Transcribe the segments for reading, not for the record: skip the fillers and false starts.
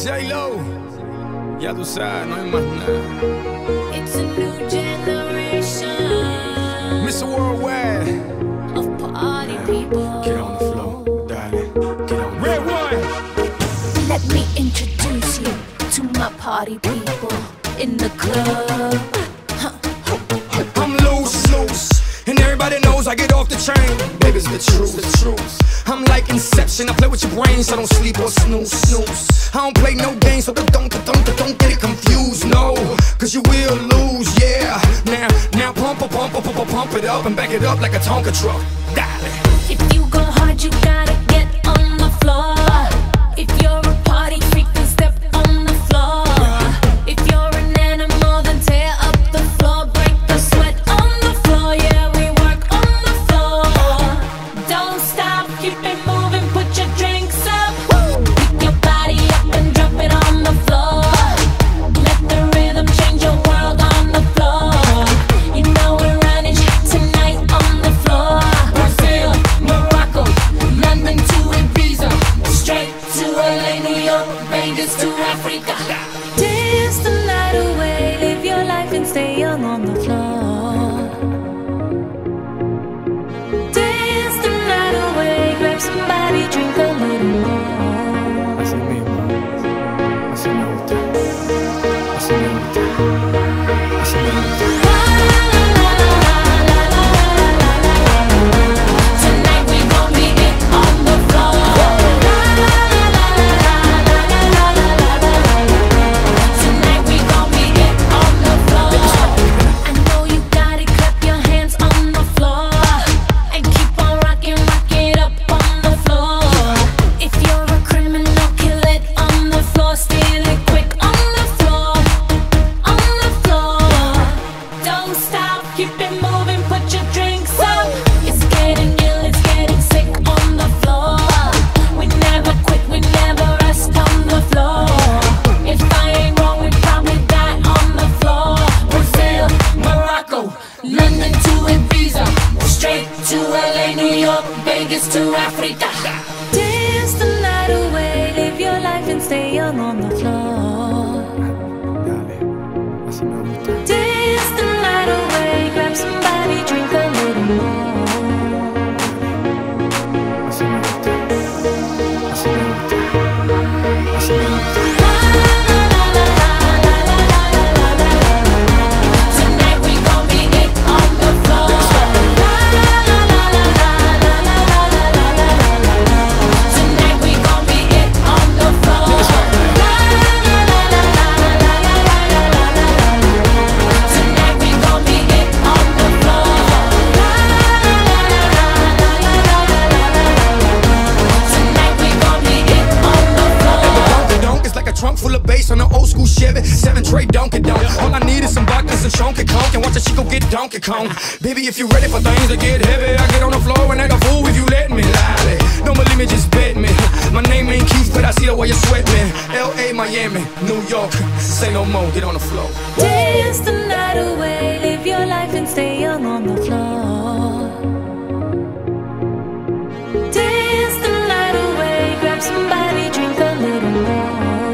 J-Lo, ya tú sabes, no hay más nada. It's a new generation, Mr. Worldwide, of party people. get on the floor, darling, get on the Red one. Let me introduce you to my party people in the club. I'm loose, and everybody knows I get off the train. Baby's the truth. I'm like Inception, I play with your brain, so don't sleep or snooze. I don't play no games, so don't get it confused, no, cause you will lose, yeah. Now pump it up and back it up like a Tonka truck. Dale. If you go hard, you gotta get on the floor. If you're a party freak, then step on the floor. If you're an animal, then tear up the floor. Break the sweat on the floor, yeah, we work on the floor. Don't stop, keep it moving, put your drinks up. Pick your body up and drop it on the floor. Let the rhythm change your world on the floor. You know we're running tonight on the floor. Brazil, Morocco, London to Ibiza, straight to LA, New York, Vegas to Africa. Dance the night away, live your life and stay young on the floor. Dance the night away, grab somebody, drink a little more. Así mismo, así me gusta, así me gusta, así me gusta. Tonight we gon' be it on the floor. Tonight we gon' be it on the floor. I know you got it, clap your hands on the floor and keep on rocking, rock it up on the floor. If you're a criminal, kill it on the floor, steal it quick on the floor, on the floor. Don't stop, keep it moving, put your drinks up. It's getting ill, it's getting sick on the floor. We never quit, we never rest on the floor. If I ain't wrong, we probably die on the floor. Brazil, Morocco, London to Ibiza, straight to LA, New York, Vegas to Africa. Dance the night away, live your life and stay young on the floor. Dale, así me gusta. Dance the night away, grab somebody, drink a little more. Así me gusta, así me gusta, así me gusta. Tonight we gon' be it on the floor. Tonight we gon' be it on the floor. Tonight we gon' be it on the floor. Tonight we gon' be it on the floor. Donk is like a trunk full of bass on an old school Chevy 7-tray Donkey Donk. All I need is some vodka and Chonky Conk, and watch a chico get Donkey Kong. Baby, if you're ready for things to get heavy, I get on the floor and act a fool if you let me. Lally, don't believe me, just bet me. My name ain't Keith, but I see the way you sweat me. L.A., Miami, New York, say no more, get on the floor. Dance the night away, live your life and stay young on the floor. Dance the night away, grab somebody, drink a little more.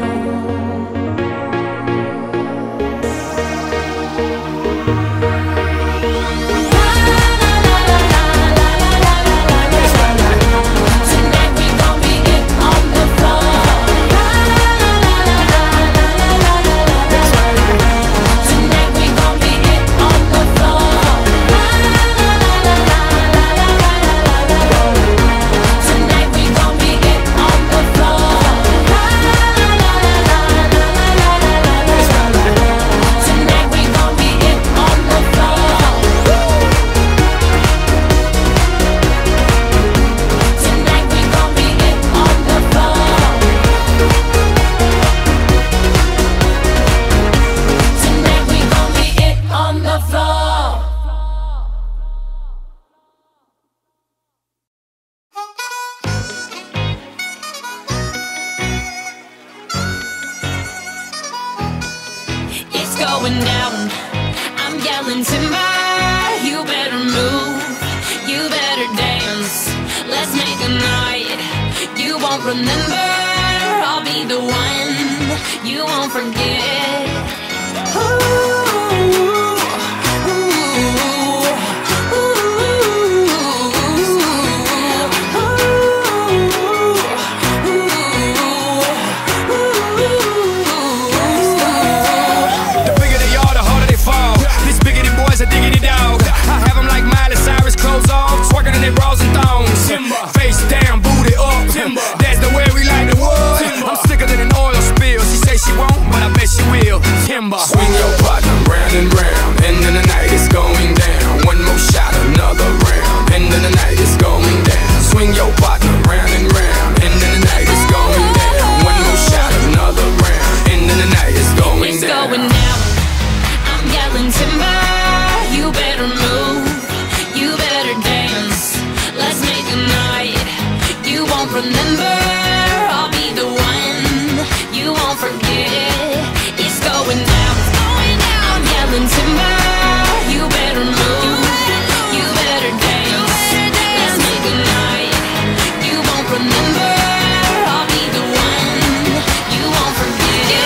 Tonight we gon' be it on the floor. Tonight we gon' be it on the floor. Tonight we gon' be it on the floor. Tonight we gon' be it on the floor. Tonight we gon' be it on the floor. Tonight we gon' be it on the floor. It's going down. I'm yelling timber. You better move. You better dance. Let's make a night you won't remember. I'll be the one you won't forget. The bigger they are, the harder they fall. This bigger than boys, a diggity dog. I have them like Miley Cyrus, clothes off, twerking in their bras and thongs. Face down, booty up. That's the way we like the wood. I'm sicker than an oil spill. She say she won't, but I bet she will. Timber. Swing your partner round and round. End of the night is going down. One more shot, another round. End of the night is going down. Swing your partner round and round. End of the night is going down. One more shot, another round. End of the night is going It's down. going down. I'm yelling timber. You better move. You better dance. Let's make a night you won't remember. I'll be the one you won't forget. It's going down. I'm yelling timber. You better move. You better dance. Let's make a night you won't remember. I'll be the one you won't forget.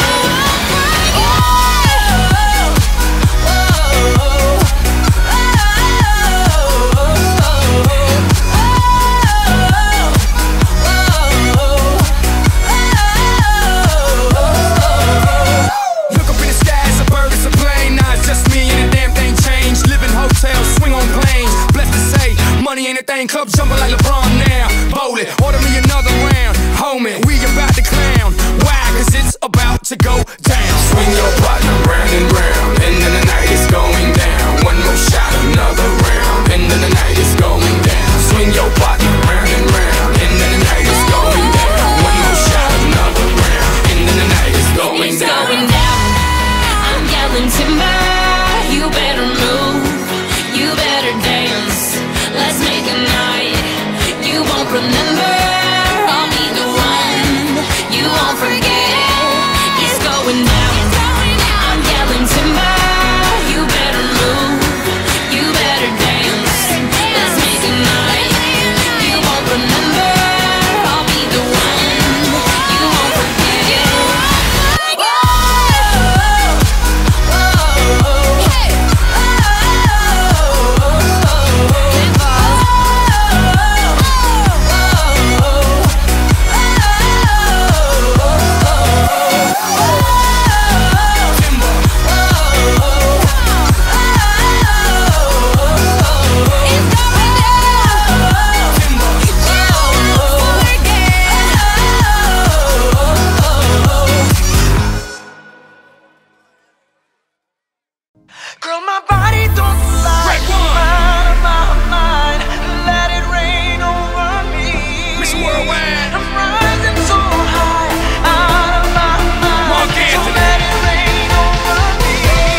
Look up in the sky, it's a bird, it's a plane. Nah, it's just me and the damn thing changed. Live in hotels, swing on planes. Blessed to say, money ain't a thing. Club jumping like LeBron now. Bowl it, order me another round. Homie, we about to clown. Why? Cause it's about to go down. Swing your partner round and round. End of the night is going down. One more shot, another round. End of the night is going down. Swing your partner round and round. End of the night is going down. One more shot, another round. End of the night is going It's down. going down. I'm yelling timber. You better move. You better dance. Let's make a night you won't remember. I'll be the one you won't forget. It's going down. I'm yelling timber. You better move. You better dance. Let's make a night you won't remember. I'll be the one you won't forget. Girl, my body don't lie. Out of my mind, let it rain over me. Mr. Worldwide. I'm rising so high, out of my mind. Mark So Anthony. let it rain over me.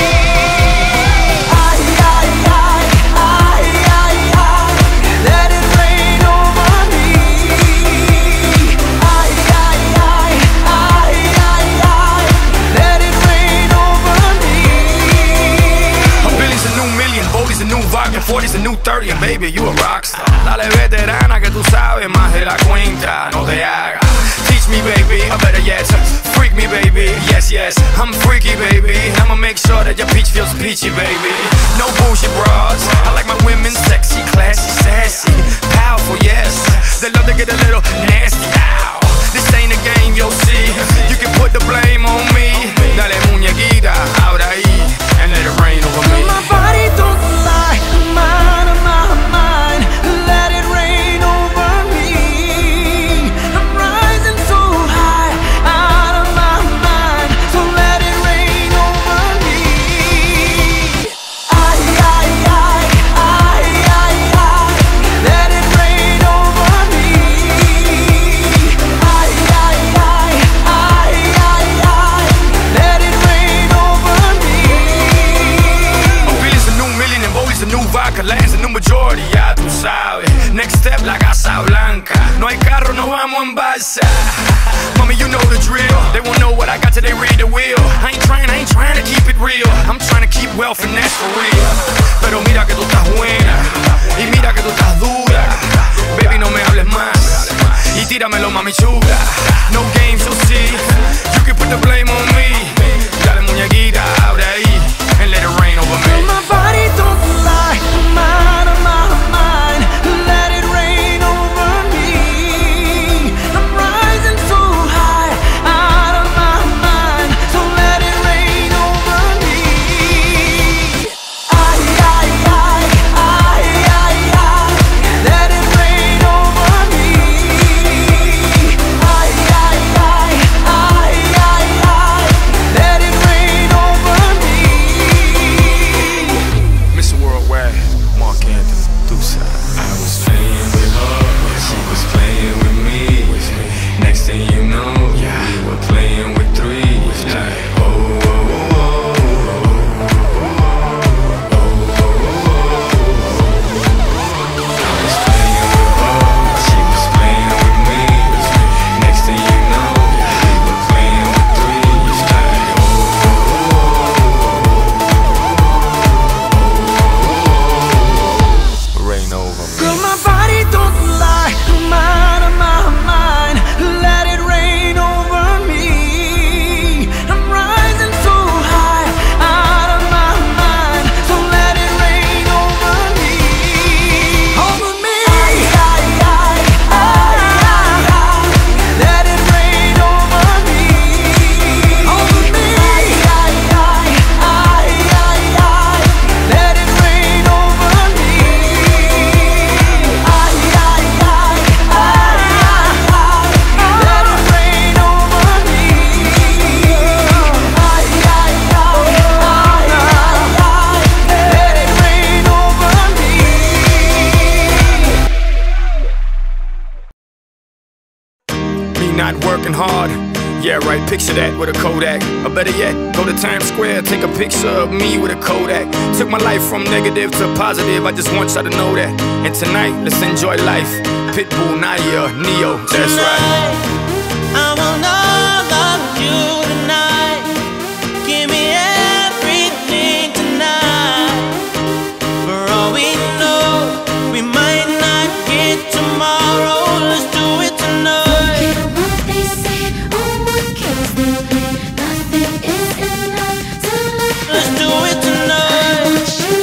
Let it rain over me. Let it rain over me. A billion's a new million, Bodie's a new vodka, 40's a new 30, and baby, you a rockstar. Dale veterana que tú sabes más de la cuenta, no te hagas. Teach me, baby, or better yet, freak me, baby. Yes, yes, I'm freaky, baby. I'ma make sure that your peach feels peachy, baby. No bullshit bras. I like my women sexy, classy, sassy, powerful, yes. They love to get a little nasty. Ow. This ain't a game, you'll see. You can put the blame on me. Dale muñequita, ahora ahí, and let it rain over me. My body don't lie, I'm out of my mind. Let it rain over me. I'm rising so high, out of my mind. So let it rain over me. Let it rain over me. Let it rain over me. A billion's a new million, and Bodie's a new vodka, land's a new majority, ya tú sabes. Next step, la Casa Blanca. No hay carro, no vamos en balsa. Mommy, you know the drill. They won't know what I got till they read the wheel. I ain't trying to keep it real. I'm trying to keep wealth and that's for real. Pero mira que tú estás buena, y mira que tú estás dura. Baby, no me hables más, y tíramelo, mami chula. No games, you'll see. You can put the blame on not working hard. Yeah, right, picture that with a Kodak. Or better yet, go to Times Square, take a picture of me with a Kodak. Took my life from negative to positive, I just want y'all to know that. And tonight, let's enjoy life. Pitbull, Naya, Neo, that's right. I want all of you tonight. Give me everything tonight. For all we know, we might not get tomorrow. Let's do it tonight. Let's do it tonight.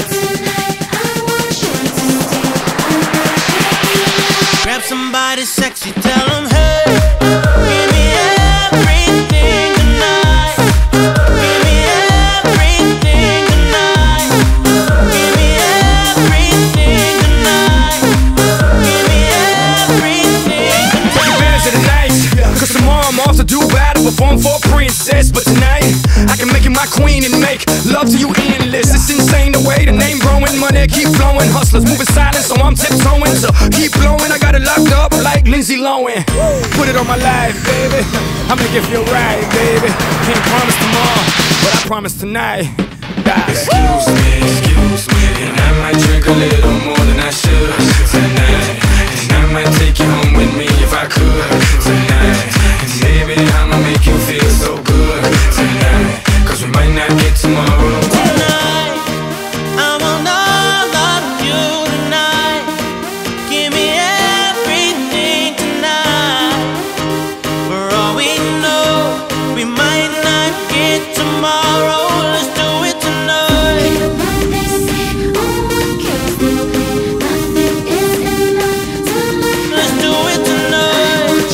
Grab somebody sexy, tell them hey. Give me everything tonight. Give me everything tonight. Give me everything tonight. Give me everything tonight. Take advantage of the night, cause tomorrow I'm off to Dubai to perform for a princess. But tonight, I can make you my queen and make love to you endless. It's insane the way the name growing, money keep flowing. Hustlers moving silent, so I'm tiptoeing. So keep blowing, I got it locked up like Lindsay Lohan. Put it on my life, baby. I'll make it feel right, baby. Can't promise tomorrow, but I promise tonight. Excuse me, and I might drink a little more than I should tonight. And I might take you home with me if I could tonight. And baby, I'ma make you feel so good tonight. Cause we might not get tomorrow. Tonight, I want all of you tonight. Give me everything tonight. For all we know, we might not get tomorrow. Let's do it tonight. Let's do it tonight.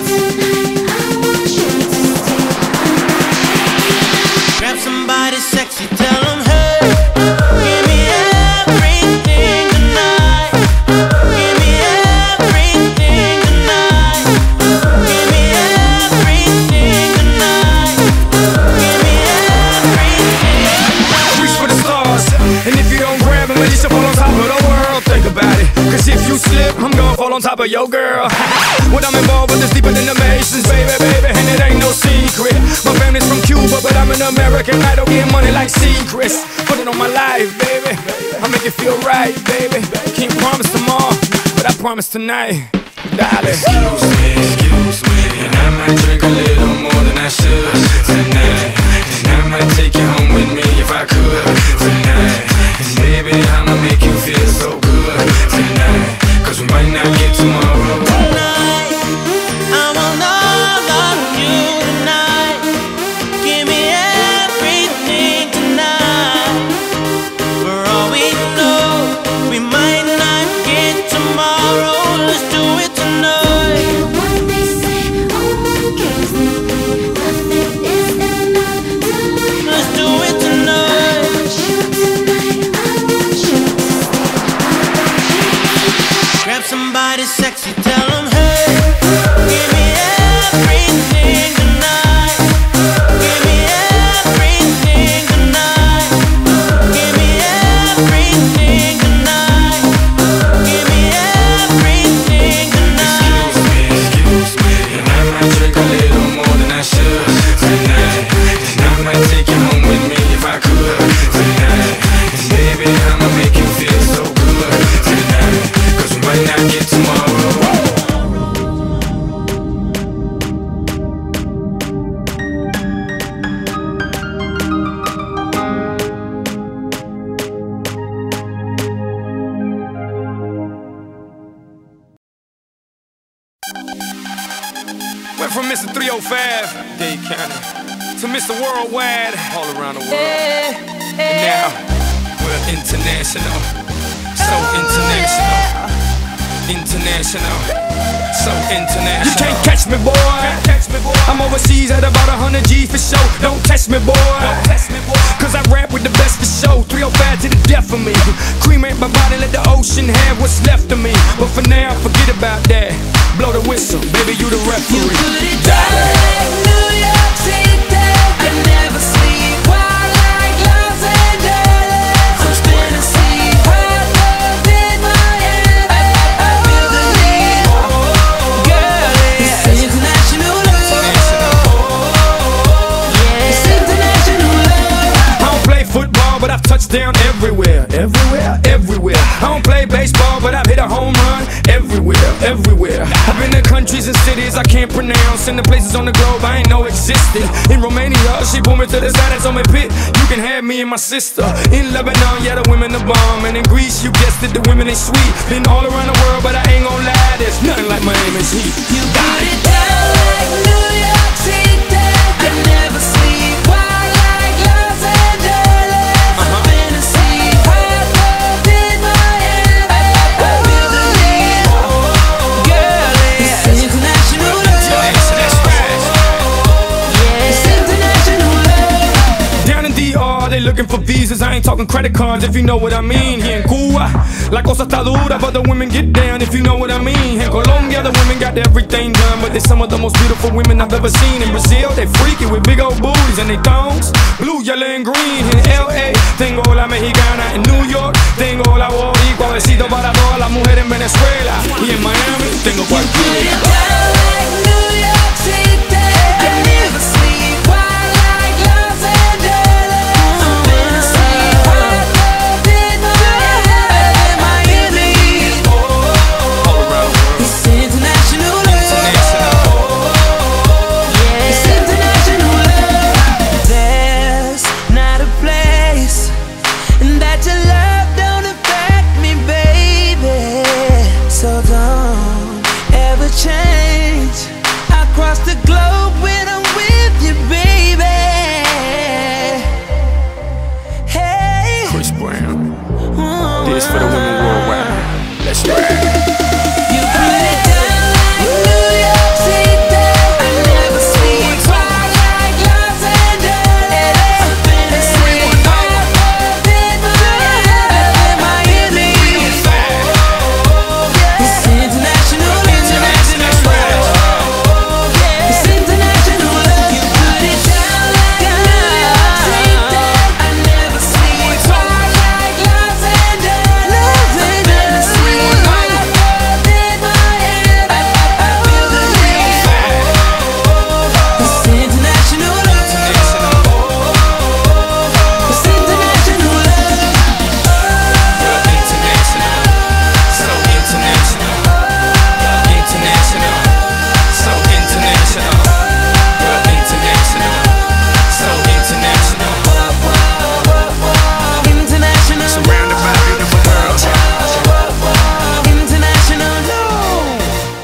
Grab somebody sexy, tell them hey. Give me everything tonight. Give me everything tonight. Give me everything tonight. Give me everything. Reach for the stars, and if you don't grab them, at least you'll fall on top of the world. Think about it, cause if you slip, I'm gonna fall on top of your girl. What I'm involved with is deeper than the Masons, baby, and it ain't no secret. My family's from Cuba, but I'm an American idol, getting money like secrets. Put it on my life, baby, I'll make it feel right, baby. Can't promise tomorrow, but I promise tonight, darling. Excuse me, and I might drink a little more than I should tonight. And I might take you home with me if I could tonight. And baby, I'ma make you feel so good tonight. Cause we might not get tomorrow. Tonight, I want all of you tonight. Give me everything tonight. For all we know, we might not get tomorrow. Let's do it tonight. Let's do it tonight. Grab somebody sexy, tell them hey. Give me everything tonight. Give me everything tonight. Give me everything tonight. Give me everything tonight. Excuse me, and I might drink a little more than I should tonight. And I might take you home with me if I could tonight. And baby, I'ma make you feel so good tonight. Cause we might not get tomorrow. Went from Mr. 305, Dade County, to Mr. Worldwide, all around the world. And now, we're international, so international, international, so international. You can't catch me, boy. I'm overseas at about 100 G for show. Don't test me, boy. Cause I rap with the best for show. 305 to the death of me. Cremate my body, let the ocean have what's left of me. But for now, forget about that. Blow the whistle, baby, you the referee. You put it down like New York City. I never sleep while like Los Angeles. I'm spinning sea, hot love in my head. I feel the need, girl, it's international. everywhere, everywhere, everywhere. I don't play baseball, but I've hit a home run everywhere, everywhere. I've been to countries and cities I can't pronounce, and the places on the globe I ain't know existed. In Romania, she pulled me to the side and told me, Pit, you can have me and my sister. In Lebanon, yeah, the women are bomb. And in Greece, you guessed it, the women ain't sweet. Been all around the world, but I ain't gon' lie, there's nothing like Miami's heat. You got it down like New York City. I never sleep wild like Los Angeles. Fantasy, hot love in Miami. I feel the heat. Girl, it's international love. It's international love. Down in DR, they looking for visas. I ain't talking credit cards, if you know what I mean. Here in Cuba, la cosa está dura, but the women get down, if you know what I mean. In Colombia, the women got everything done, but they're some of the most beautiful women I've ever seen. In Brazil, they freaky with big old booties and they thongs, blue, yellow, and green. In LA, tengo la mexicana. In New York, tengo la boricua. Besito para todas las mujeres en Venezuela. Y en Miami, tengo Put it cualquiera. down like New York City. I never sleep wild like Los Angeles. Fantasy, hot love in Miami. It's international love. It's international love. There's not a place that your love don't affect me, baby. So don't ever change. I cross the globe when I'm with you, baby. Hey. Chris Brown, this for the women worldwide. Let's ride. You put it down like New York City. I never sleep wild like Los Angeles. Fantasy, hot love in Miami. It's international love. It's international love. You put it down like New York City. I never sleep wild like Los Angeles. Fantasy, hot love in Miami. I feel the heat. It's international love. It's international love. International. Surrounded by a beautiful girl. International love.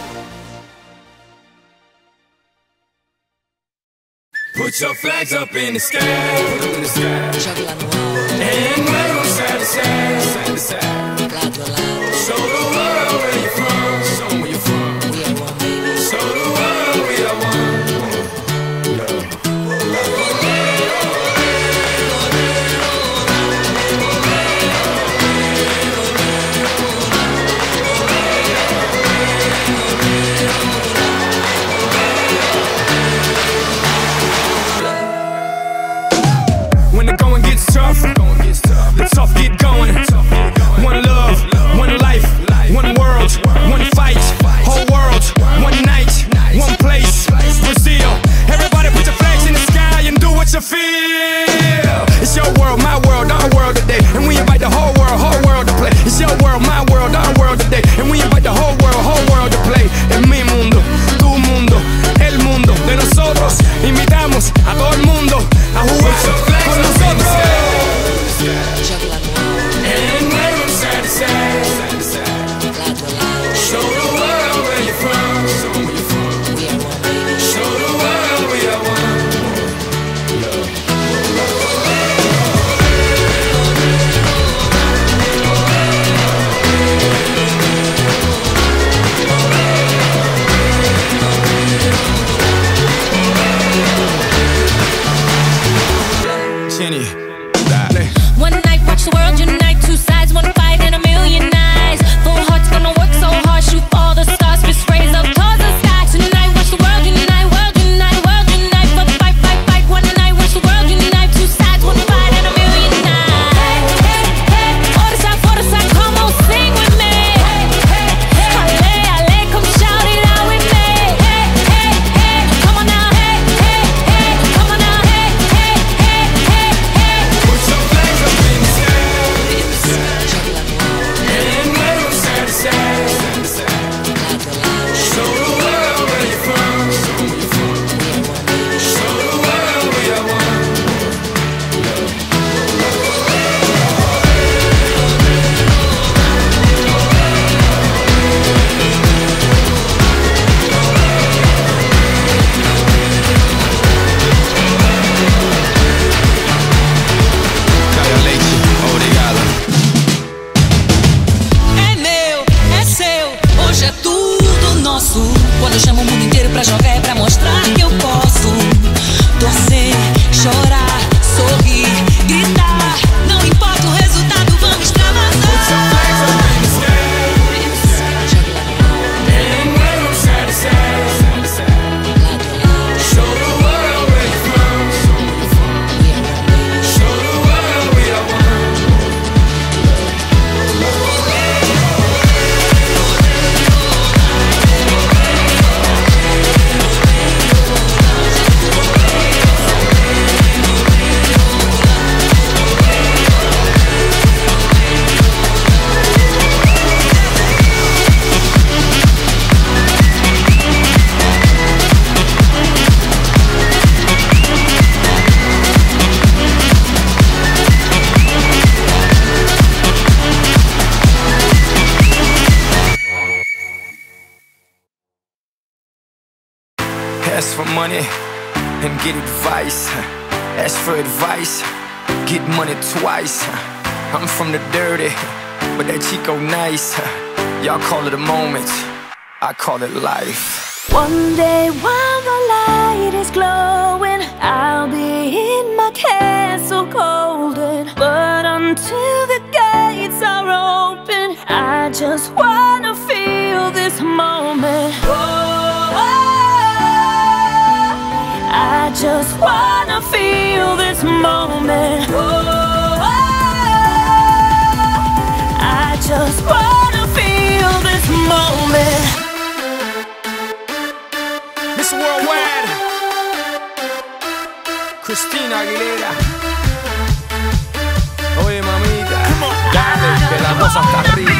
Put your flags up in the sky, put 'em in the sky. And wave 'em side to side, side to side. Show the world where you're from, show 'em where you're from. Show the world we are one. When the going gets tough, the tough get going. One love, one life, one world, one fight. Whole world, one night, one place. Brazil, everybody put your flags in the sky and do what you feel. It's your world, my world, our world today, and we invite the whole world to play. It's your world, my world, our world today, and we invite the whole world to play. Es mi mundo, tu mundo, el mundo de nosotros. Invitamos a todo el mundo a jugar con nosotros. And wave 'em side to side, side to side. Show the world where you're from, show 'em where you're from. Show the world we are one. Eu chamo o mundo inteiro pra jogar, é pra mostrar que eu posso torcer, chorar, sorrir, gritar. Não importa o resultado, vamos extravasar. Ask for money and get advice. Ask for advice, get money twice. I'm from the dirty, but that Chico nice. Y'all call it a moment, I call it life. One day while the light is glowing, I'll be in my castle golden. But until the gates are open, I just wanna feel this moment. I just wanna feel this moment. I just wanna feel this moment. Miss Worldwide, Christina Aguilera. Oye mamita, dale, que la cosa está rica.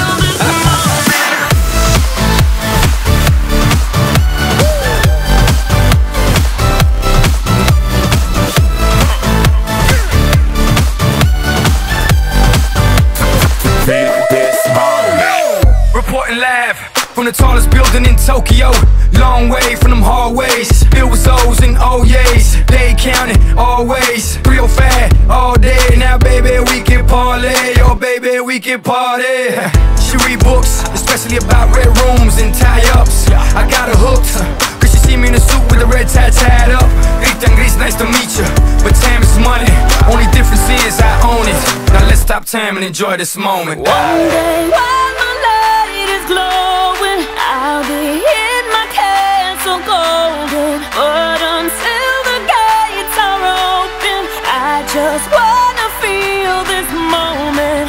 Reporting live from the tallest building in Tokyo. Long way from them hallways. It was O's and O's. They counted always. 305 all day. Now baby we can parlay. Oh baby we can party. She read books, especially about red rooms and tie-ups. I got her hooked, cause she see me in a suit with the red tie tied up. Rita Gris, nice to meet you, but time is money. Only difference is I own it. Now let's stop time and enjoy this moment. One day while my light is glowing, I'll be in my castle golden. But until the gates are open, I just wanna feel this moment.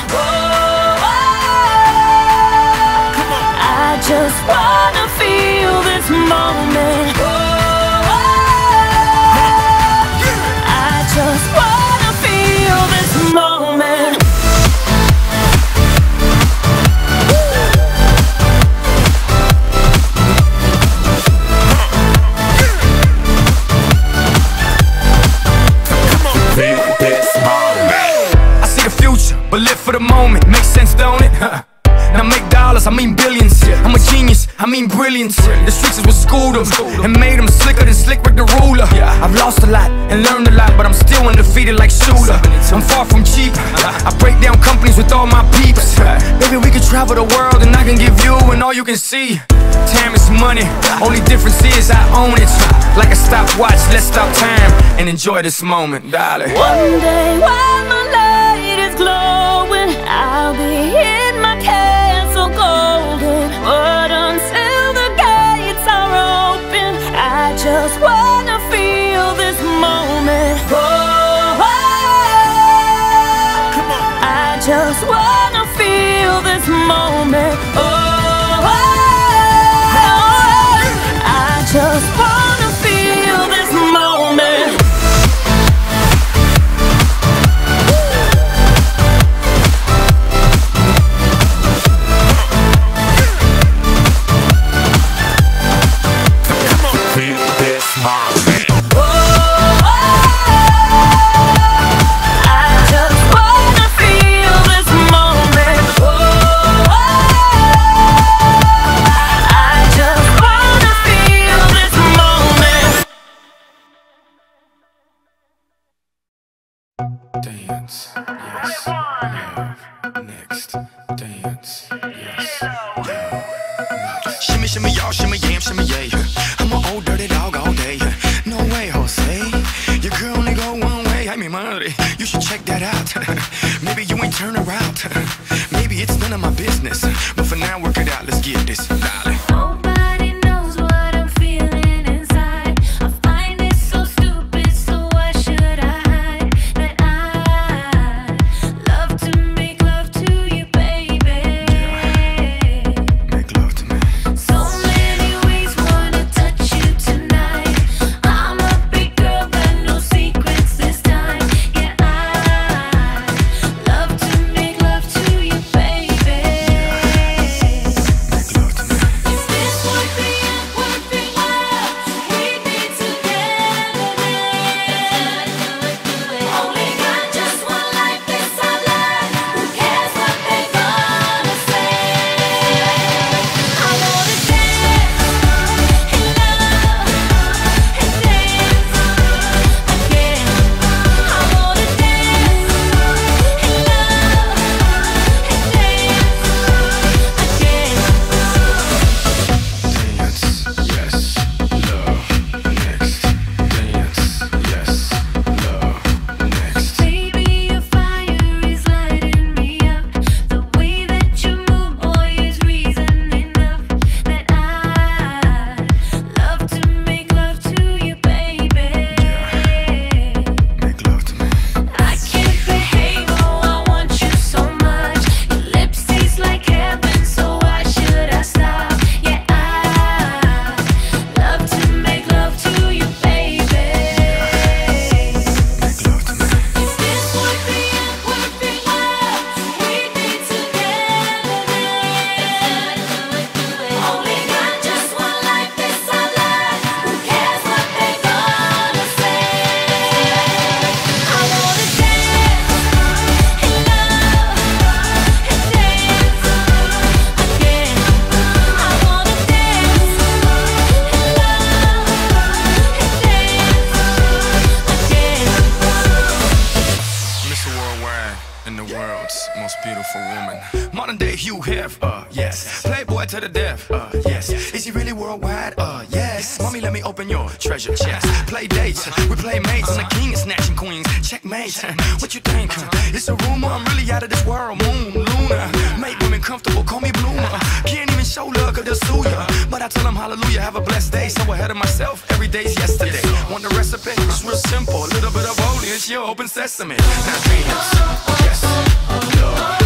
I just wanna feel this moment. I just wanna feel this moment. I see the future, but live for the moment. Makes sense, don't it? Now make dollars, I mean billions. I'm a genius, I mean brilliance. The streets is what schooled them and made them slicker than Slick Rick the ruler. I've lost a lot and learned a lot, but I'm still undefeated like Shooter. I'm far from cheap, I break down companies with all my peeps. Baby, we could travel the world and I can give you and all you can see. Time is money, only difference is I own it. Like a stopwatch, let's stop time and enjoy this moment, darling. One day while my light is glowing, I'll be in my castle golden. But until the gates are open, I just wanna feel this moment. I just wanna feel this moment. I just wanna feel this moment. I just wanna feel this moment. shimmy yam, shimmy yay. I'm an old dirty dog all day. No way, Jose. Your girl only go one way. Ay, mi madre, you should check that out. Maybe you ain't turn around. Maybe it's none of my business. But for now, work it out. Let's get this, darling. Nobody knows what I'm feeling inside. I find it so stupid, so why should I hide that I love to make love to you, baby? Make love to me. So many ways wanna touch you tonight. I'm a big girl, but no secrets this time. Yeah, I love to make love to you, baby. Make love to me. If this would be a perfect world, we'd be together then. Only got just one life, this I learned. Who cares what they gonna say? I wanna dance and love and dance again. I wanna dance and Modern day Hugh Hef, yes. Playboy to the death, yes. Is he really worldwide? Yes. Mommy, let me open your treasure chest. Play dates, we play mates. I'm the king of snatching queens. Checkmate, what you think? It's a rumor, I'm really out of this world. Moon, Luna, make women comfortable, call me Bloomer. Can't even show love, cause they'll sue ya. But I tell them hallelujah, have a blessed day. So ahead of myself, every day's yesterday. Want the recipe? It's real simple. A little bit of holy, it's your open sesame. Now dreams, yes, love.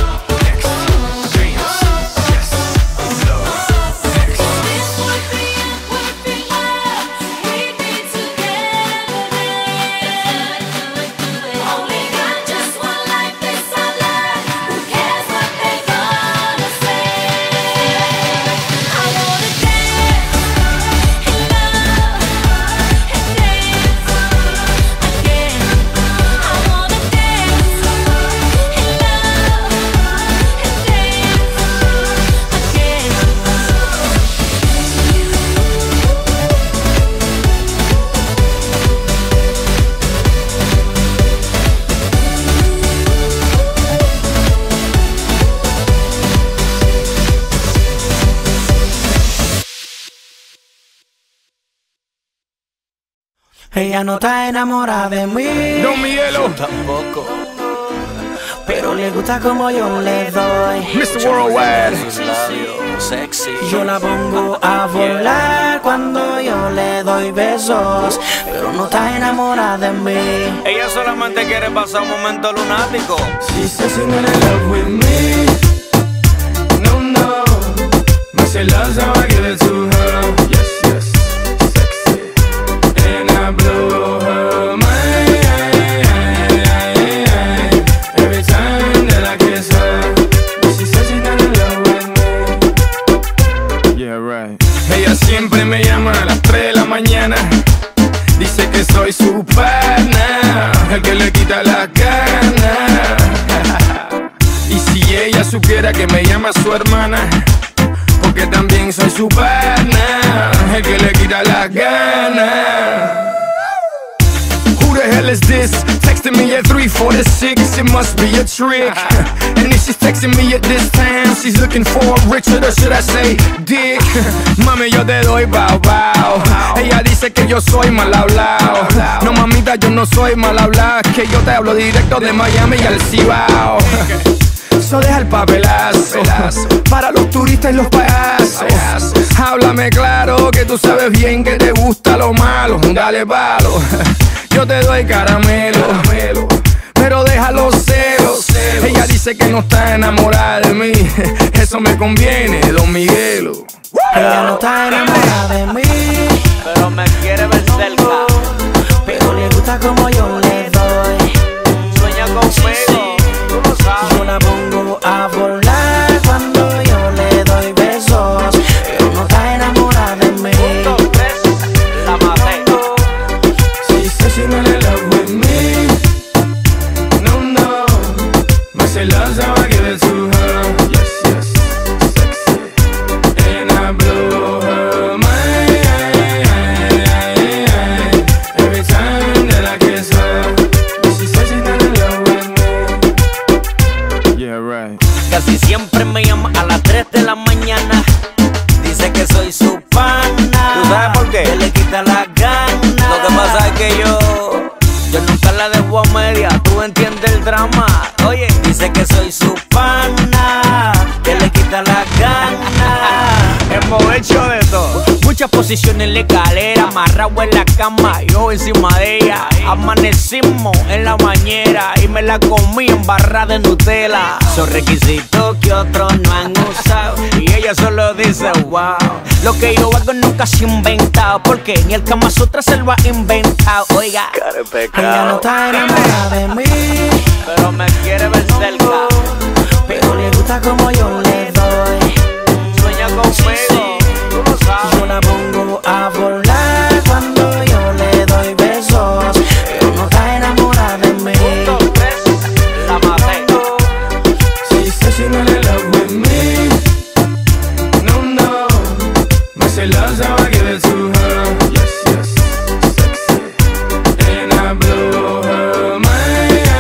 Ella no está enamorada de mí. No, mi hielo. Tampoco. Pero le gusta como yo le doy. Mr. Worldwide. Sexy. Yo la pongo a volar cuando yo le doy besos. Pero no está enamorada de mí. Ella solamente quiere pasar un momento lunático. She says she's in love with me. No, no. Me say love's how I give it to her. Yes, yes. Sexy. And I blow her mind. Every time that I kiss her. She says she's not in love with me. Yeah, right. Ella siempre me llama a las 3 de la mañana. Dice que soy su pana, el que le quita las ganas. Y si ella supiera que me llama su hermana, porque también soy su pana, el que le quita las ganas. Who the hell is this? Texting me at 3, 4 to 6, it must be a trick. And if she's texting me at this time, she's looking for a Richard, or should I say dick? Mami, yo te doy bow bow. Ella dice que yo soy mal hablado. No, mamita, yo no soy mal hablado, que yo te hablo directo de Miami y al Cibao. So deja el papelazo para los turistas y los payasos. Háblame claro que tú sabes bien que te gusta lo malo. Dale palo, yo te doy caramelo, pero deja los celos. Ella dice que no está enamorada de mí. Eso me conviene, Don Miguelo. Ella no está enamorada de mí, pero me quiere ver cerca. pero le gusta como yo le doy. Sueña conmigo, tú lo sabes. Yo la pongo a volar cuando yo le doy besos. Ella no está enamorada de mí. 1, 2, 3, la maté. She says she's not in love with me. No, no. But she loves how I give it to her. Yes, yes, sexy. And I blow her mind every time that I kiss her. She says she's not in love with me. Yeah, right. Casi siempre me llama a las 3 de la mañana. Dice que soy su pana. ¿Tú sabes por qué? Que le quita las ganas. Lo que pasa es que yo nunca la dejo a media. ¿Tú entiendes el drama? Oye, dice que soy su pana, que le quita las ganas. Hemos hecho de todo. Muchas posiciones en la escalera, amarrado en la cama, yo encima de ella. Amanecimos en la bañera y me la comí en barra de Nutella. Son requisitos que otros no han usado y ella solo dice wow. Lo que yo hago nunca se ha inventado, porque ni el Kama Sutra se lo ha inventado. Oiga, Ella no está enamorada de mí, pero me quiere ver cerca. pero le gusta como yo le doy. Sueña conmigo, tú lo sabes. Yo la pongo a volar cuando yo le doy besos. Ella no está enamorada de mí. 1, 2, 3, la maté. She says she's not in love with me. No, no. But she loves how I give it to her. Yes, yes, sexy. And I blow her mind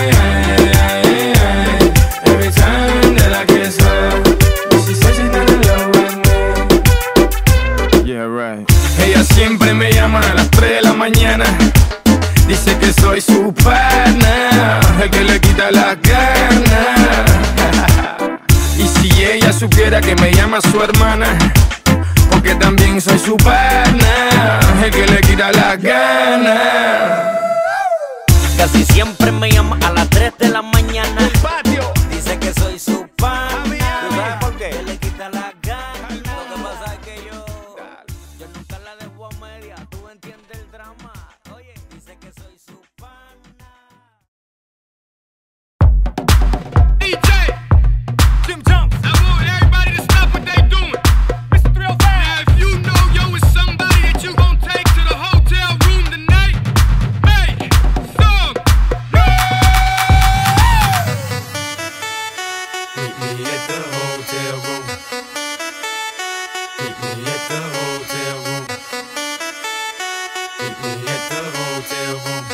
every time that I kiss her. She says she's not in love with me. Yeah, right. Ella siempre me llama a las 3 de la mañana. Dice que soy su pana, el que le quita las ganas. Y si ella supiera que me llama su hermana, porque también soy su pana, el que le quita las ganas. Casi siempre me llama a las 3 de la mañana. Dice que soy su pana. ¿Tú sabes por qué? Que le quita las ganas. Lo que pasa es que yo nunca la dejo a media. ¿Tú entiendes el drama? Oye, dice que soy su pana. DJ Jim Jones, I want everybody to stop what they doing. Mr. 305. Now, if you know yo is somebody that you gon' take to the hotel room tonight, make some noise. Meet me at the hotel room. Meet me at the hotel room. Meet me at the hotel room.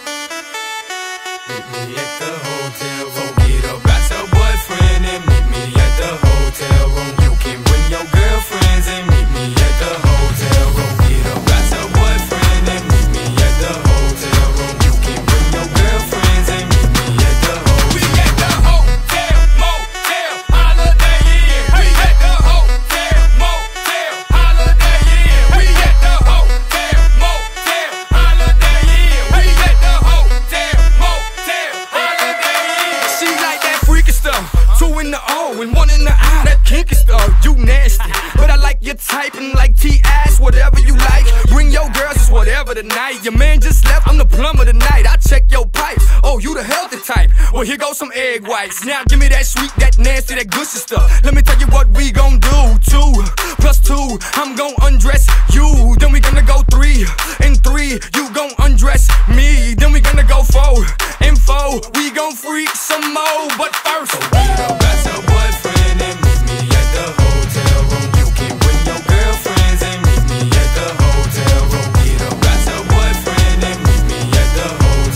Meet me at the hotel room. Get up, got your boyfriend and meet me at the hotel room. You can bring your girlfriends and meet me at the hotel room. Get up, got your boyfriend and meet me at the hotel room. You can bring your girlfriends and meet me at the hotel room. We at the hotel, motel, Holiday Inn. We at the hotel, motel, Holiday Inn. We at the hotel, motel, Holiday Inn. We at the hotel, motel, Holiday Inn. She like that freaky stuff, 2 in the O and 1 in the I. That kinky stuff, you nasty, but I like your type and like T-ass, whatever you like. Bring your girls, it's whatever tonight. Your man just left, I'm the plumber tonight. I check your pipes, oh you the healthy type. Well here goes some egg whites. Now give me that sweet, that nasty, that gushy stuff. Let me tell you what we gon' do. 2 plus 2, I'm gon' undress you. Then we gonna go 3 and 3, you gon' undress me. Then we gonna go 4 and 4, we gon' freak some more. But first, Get up, got your boyfriend and meet me at the hotel room. You can bring your girlfriends and meet me at the hotel room. Get up, got your boyfriend and meet me at the hotel room.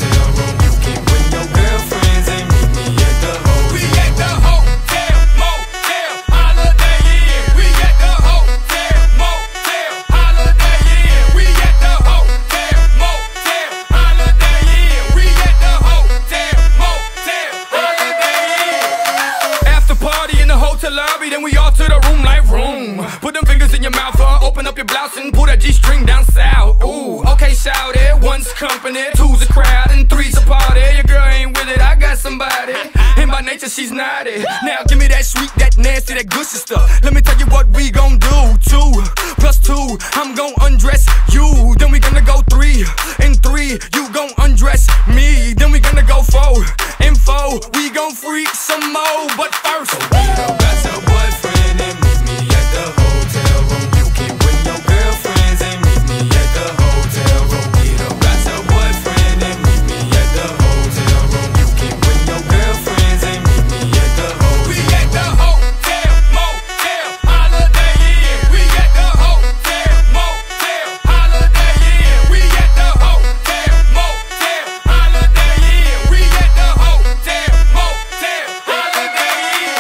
G-string down south. Ooh, okay, shout it. One's company, two's a crowd, and three's a party. Your girl ain't with it, I got somebody. And by nature, she's naughty. Now give me that sweet, that nasty, that gushy stuff. Let me tell you what we gon' do. 2 plus 2, I'm gon' undress you. Then we gonna go 3 and 3, you gon' undress me. Then we gonna go 4 and 4, we gon' freak some more. But first, Got your boyfriend and meet me at the hotel room. You can bring your girlfriends and meet me at the hotel room. Got your boyfriend and meet me at the hotel room. You can bring your girlfriends and meet me at the hotel. we at the hotel, motel, Holiday Inn. We at the hotel, motel, Holiday Inn. We at the hotel, motel, Holiday Inn. We at the hotel, motel, Holiday Inn.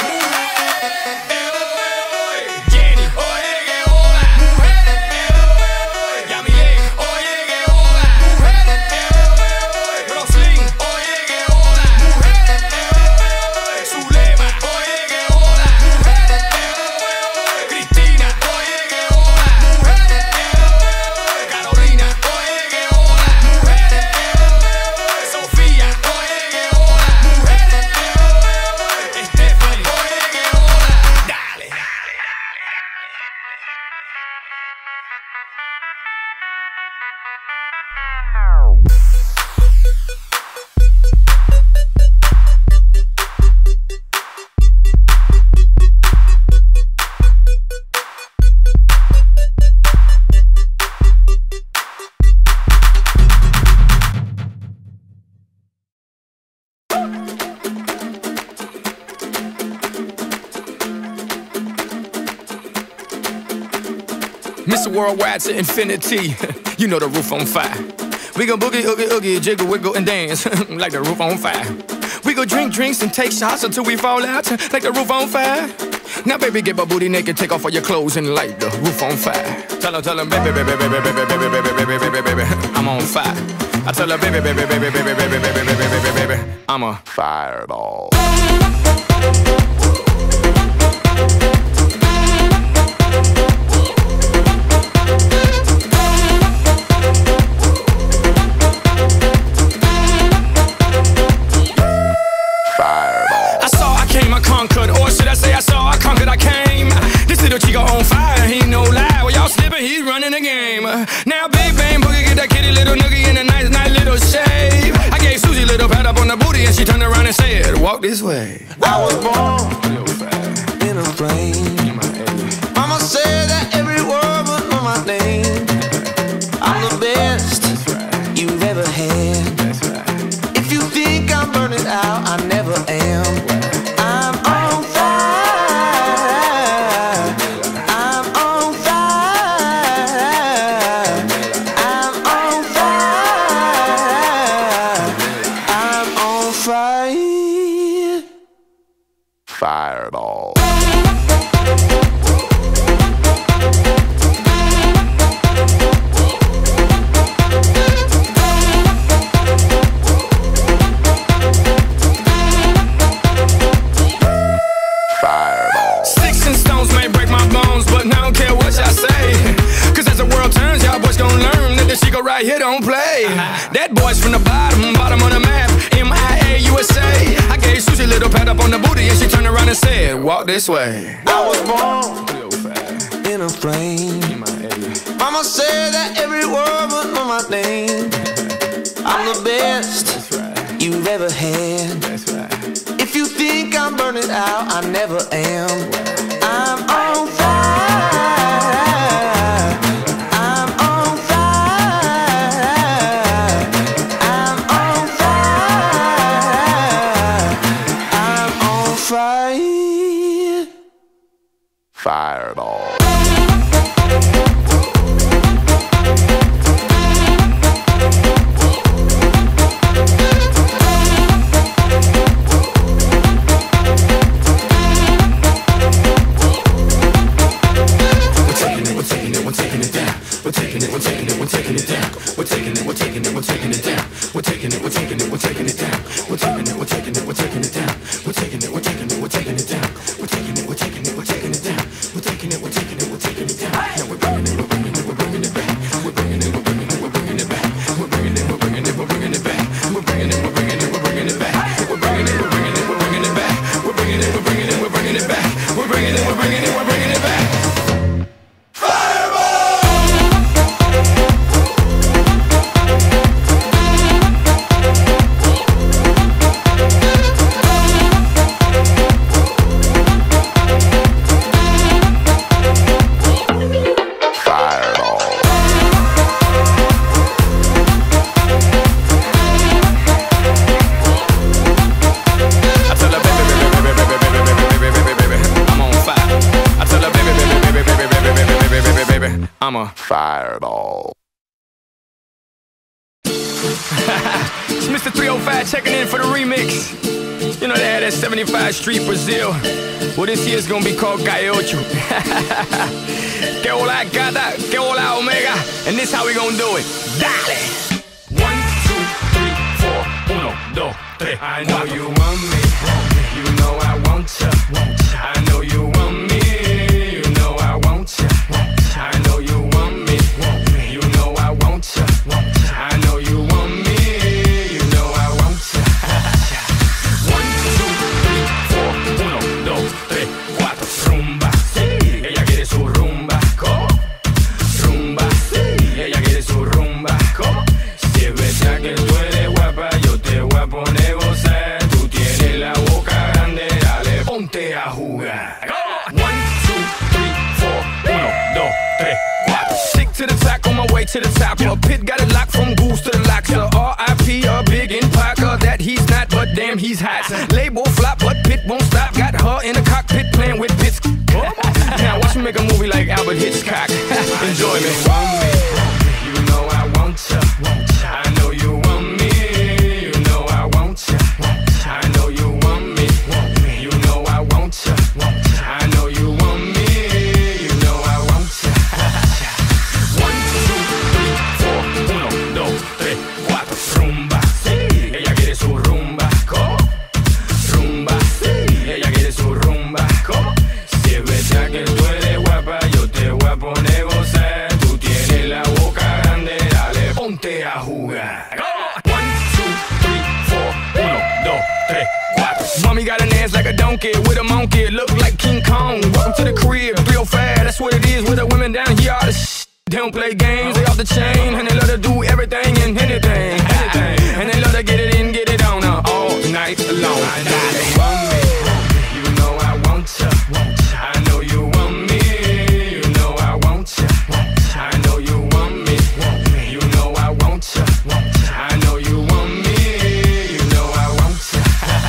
Jenny, oye que hola, mujeres, Yamile, oye que hola, mujeres, Roslyn, oye que hola, mujeres, Zulema, oye que hola, mujeres, Cristina, oye que hola, mujeres, Carolina, oye que hola, mujeres, Sofía, oye que hola, mujeres, Stephanie, oye que hola, dale. Mr. Worldwide to infinity, you know the roof on fire. We go boogie, oogie, oogie, jiggle, wiggle, and dance like the roof on fire. We go drink drinks and take shots until we fall out like the roof on fire. Now baby, get my booty naked, take off all your clothes and light the roof on fire. Tell him, baby, baby, baby, baby, baby, baby, baby, baby, baby, baby, I'm on fire. I tell her, baby, baby, baby, baby, baby, baby, baby, baby, baby, baby, I'm a fireball. I saw, I came, I conquered, or should I say I saw, I conquered, I came. This little chico on fire, he no lie. Well, y'all slipping, he's running the game. Now Big Bang Boogie get that kitty little noogie in a nice, nice little shave. I gave Susie a little pat up on the booty and she turned around and said, walk this way. I was born in a flame. Mama said that every word would know my name. I'm the best you've ever had. If you think I'm burning out, I never am. I'm on fire. I'm on fire. I'm on fire. I'm on fire. Fireball. Sticks and stones may break my bones, but I don't care what y'all say. Cause as the world turns, y'all boys gon' learn that this chico right here don't play. That boy's from the bottom, bottom of the map, MIA, USA. I gave Susie a little pat up on the booty and she turned around and said, walk this way. I was born in a flame. Mama said that every word would know my name. I'm the best you've ever had. If you think I'm burning out, I never am. I'm on fire. I'm on fire. I'm on fire. I'm on fire. Fireball. We're taking it down. Now we're bringing it back. drama. Fireball. It's Mr. 305 checking in for the remix. You know they had that 75 Street Brazil. Well, this year's gonna be called Calle Ocho. Que hola gata, que hola omega. And this how we gonna do it. Dale! 1, 2, 3, 4, 1, 2, 3. I know you want me. You know I want ya. I know you want me. You know I want ya. I know you want me. You know I want ya. I know you want me. You know I want ya. 1, 2, 3, 4, 1, 2, 3, 4. Rumba, sí, ella quiere su rumba. ¿Cómo? Rumba, sí, ella quiere su rumba. ¿Cómo? Si es verdad que tú eres guapa, yo te voy a poner gozar. Tú tienes la boca grande, dale, ponte a jugar. 1, 2, 3, 4, 1, 2, 3, 4. Stick to the top, on my way to the top. A pit got it locked from goose to the locker. R.I.P. a big in Parker that he's not, but damn he's hot. Label flop, but Pit won't stop. Got her in the cockpit playing with bits. Now watch me make a movie like Albert Hitchcock. Enjoy me. You know I want ya. I know you want me. You know I want ya. I know you want me. You know I want ya. I know you want me. You know I want ya. 1, 2, 3, 4, 1, 2, 3, 4. Rumba, sí, ella quiere su rumba. ¿Cómo? Rumba, sí, ella quiere su rumba. ¿Cómo? Si es verdad que tú eres guapa, yo te voy a poner gozar. Tú tienes la boca grande, dale, ponte a jugar. 1, 2, 3, 4, 1, 2, 3, 4. Mommy got an ass like a donkey with a monkey, look like King Kong. Welcome to the crib, 305, that's what it is with the women down here. All the they don't play games, they off the chain, and they love to do everything and anything. And they love to get it in, get it on all night long. I know you want me, you know I want ya. I know you want me, you know I want ya. I know you want me, you know I want ya. I know you want me, you know I want ya.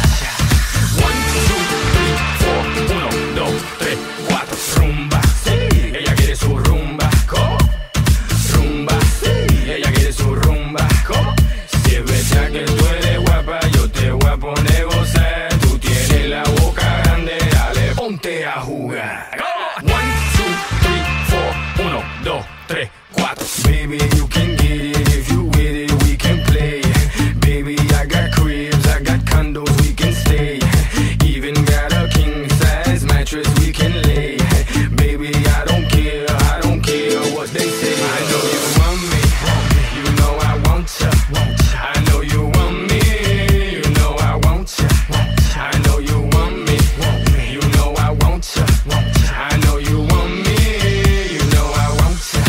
1, 2, 3, 4, 1, 2, 3, 4. Rumba, sí, ella quiere su rumba. ¿Cómo? Rumba, sí, ella quiere su rumba. ¿Cómo? Si es verdad que tú eres guapa, yo te voy a poner gozar. Tú tienes la boca grande, dale, ponte a jugar. 1, 2, 3, 4, 1, 2, 3, 4. Baby, you can get it if you with it, we can play. Baby, I got cribs, I got condos, we can stay. Even got a king size mattress we can lay. Baby, I don't care what they say. I know you want me, you know I want ya. I know you want me, you know I want ya. I know you want me, you know I want ya. I know you want me, you know I want ya.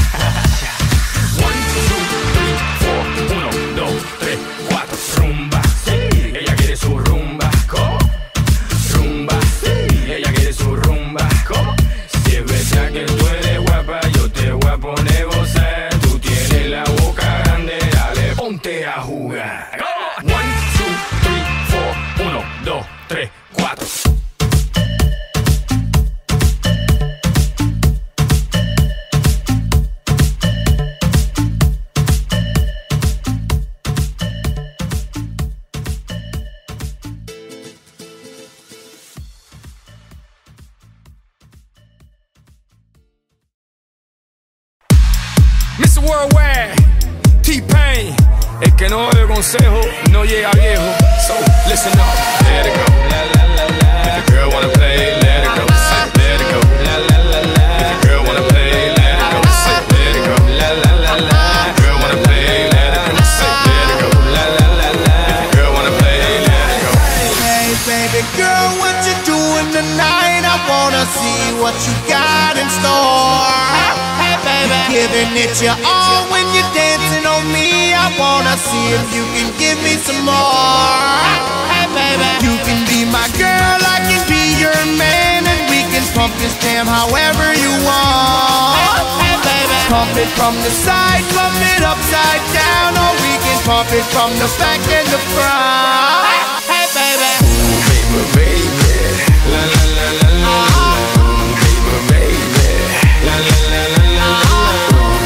1, 2, 3, 4, 1, 2, 3, 4. Rumba, sí, ella quiere su rumba. ¿Cómo? Rumba, sí, ella quiere su rumba. ¿Cómo? Si es verdad que tú eres guapa, yo te voy a poner gozar. Tú tienes la boca grande, dale, ponte a jugar. 1, 2, 3, 4, 1, 2, 3, 4. Mr. Worldwide, T-Pain. El que no oye consejo no llega viejo. So listen up, let it go. La, la, la, la. If the girl wanna play, let it go. Let it go. La, la, la, la. If the girl wanna play, let it go. Let it go. La, la, la, la. If the girl wanna play, let it go. Let it go. La, la, la, la. If the girl wanna play, let it go. Hey, baby girl, what you doing tonight? I wanna see what you got in store. Hey, baby, giving it your all when you're dancing on me. I wanna see if you can give me some more. Hey, baby, you can be my girl, I can be your man, and we can pump this jam however you want. Hey, baby, pump it from the side, pump it upside down, or we can pump it from the back and the front. Hey, baby. Baby, la la la la la, baby, la la la la la.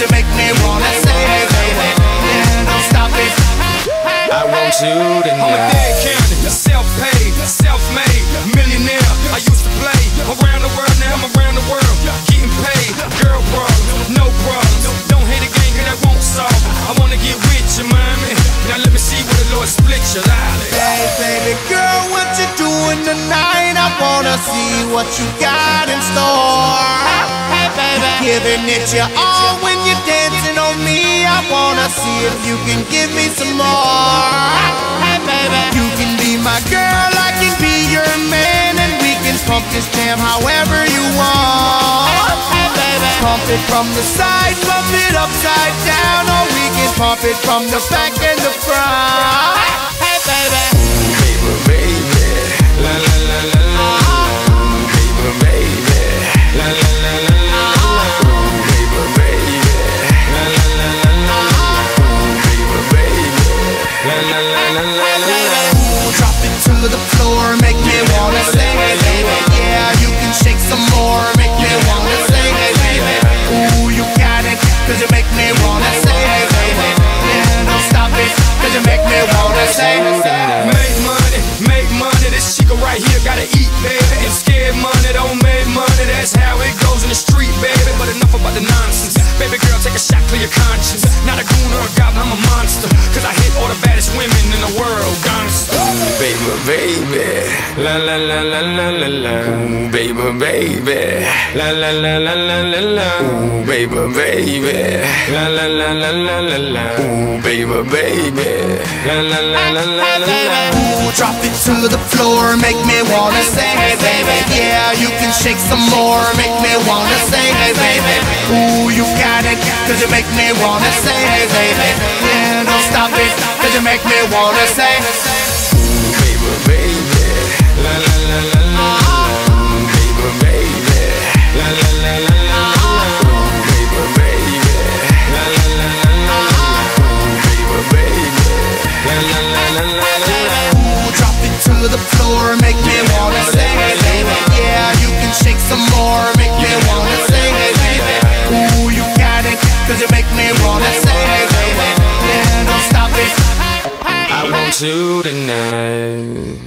you make me wanna say, hey baby, yeah, don't stop it. I want you I'm a tonight. dead county, self-paid, self-made, millionaire. I used to play around the world, now I'm around the world, getting paid. Girl problems, no problems. Don't hate a gang, 'cause that won't solve it. I wanna get with you, mommy. Now let me see where the Lord split your life. Hey baby girl, what you doing tonight? I wanna see what you got in store. Hey baby, giving it your all when you're dancing on me. I wanna see if you can give me some more. Hey baby, you can be my girl, I can be your man, and we can pump this jam however you want. Hey baby, pump it from the side, pump it upside down, or we can pump it from the back and the front. Hey baby. Baby, baby, la la la la la. Baby, baby, la la la la la. Baby, baby, la la la la la. Baby, baby, la la la la la. Drop it to the floor, make me wanna say, hey baby, yeah, you can shake some more, make me wanna say, hey baby, ooh, you got it, 'cause you make me wanna say, hey baby, yeah, don't stop it, 'cause you make me wanna say, Make money, this chica right here gotta eat, baby. And scared money don't make money, that's how it goes in the street, baby. But enough about the nonsense. Baby girl, take a shot, clear your conscience. Not a goon or a goblin, I'm a monster. 'Cause I hit all the baddest women in the world, gangsta. Baby, baby, la la la la la la la. Baby, baby, la la la la la la la. Baby, baby, la la la la la la la. Baby, baby, la la la la la la la. ooh, drop it to the floor, make me wanna say, hey baby, yeah, you can shake some more, make me wanna say, hey baby, ooh, you got it, 'cause you make me wanna say, hey baby, yeah, don't stop it, 'cause you make me wanna say. Baby, baby, la la la la la. Baby, baby, la la la la la. Baby, baby, la la la la la. Baby, baby, la la la la la. Ooh, drop it to the floor, make me wanna say, hey baby, yeah, you can shake some more, make me wanna say, hey baby, ooh, you got it, 'cause you make me wanna say, hey baby, yeah, don't stop it. I want you tonight.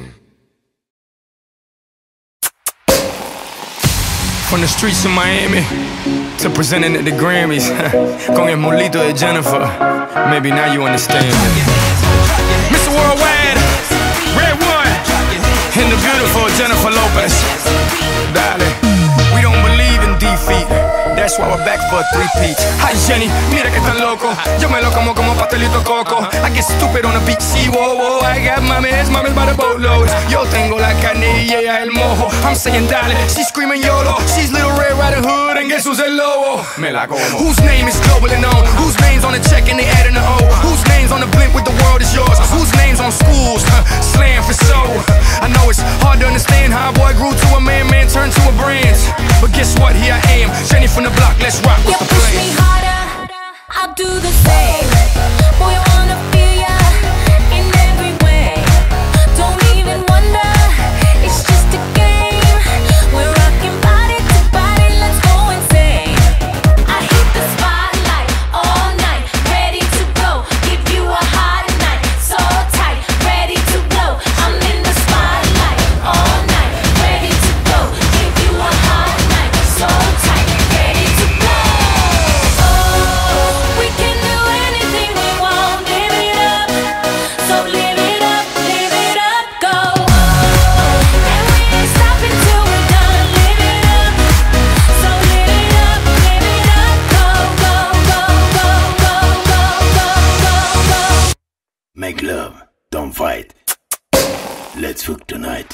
From the streets of Miami to presenting at the Grammys con el molito de Jennifer. Maybe now you understand. Mr. Worldwide, Red One, and the beautiful Jennifer Lopez. Dale, we don't believe in defeat. That's why we're back for a three-peat. Hi Jenny, mira que tan loco. Yo me lo como pastelito coco. I get stupid on the beach, see, whoa, whoa. I got mames by the boatloads. Yo tengo la carne y ella el mojo. I'm saying dale, she's screaming YOLO. She's Little Red Riding Hood and guess who's el lobo? Me la como. Whose name is globally known? Whose name's on the check and they adding the O? Whose name's on the blimp with the world is yours? Whose name's on schools? Slam for soul. I know it's hard to understand how a boy grew to a man turned to a brand. But guess what? Here I am, Jenny from the block. Let's rock with You the push plan. me harder, I'll do the same. Boy, I wanna feel ya in every way. Don't even wonder, it's just a game. We're rocking body to body, let's go insane. I hit the spotlight all night, ready to go. Give you a hot night, so tight, ready to blow. I'm in the spotlight all night, ready to go. Give you a hot night, so tight, ready to blow. Oh, we can do anything we want, live it up. So live it up, go. Oh, and we ain't stopping till we're done, live it up. So live it up, go, go, go, go, go, go, go, go, go. Make love, don't fight. Let's fuck tonight.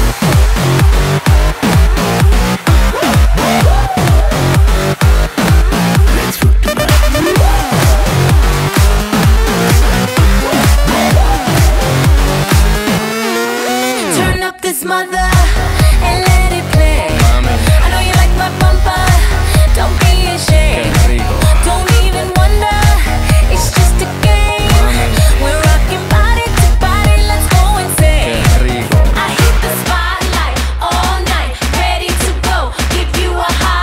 Let's fuck tonight. Turn up this mother and let it play. I know you like my bumper, don't be ashamed. Don't even wonder, it's just a game. We're rocking body to body, let's go insane. I hit the spotlight all night, ready to go. Give you a high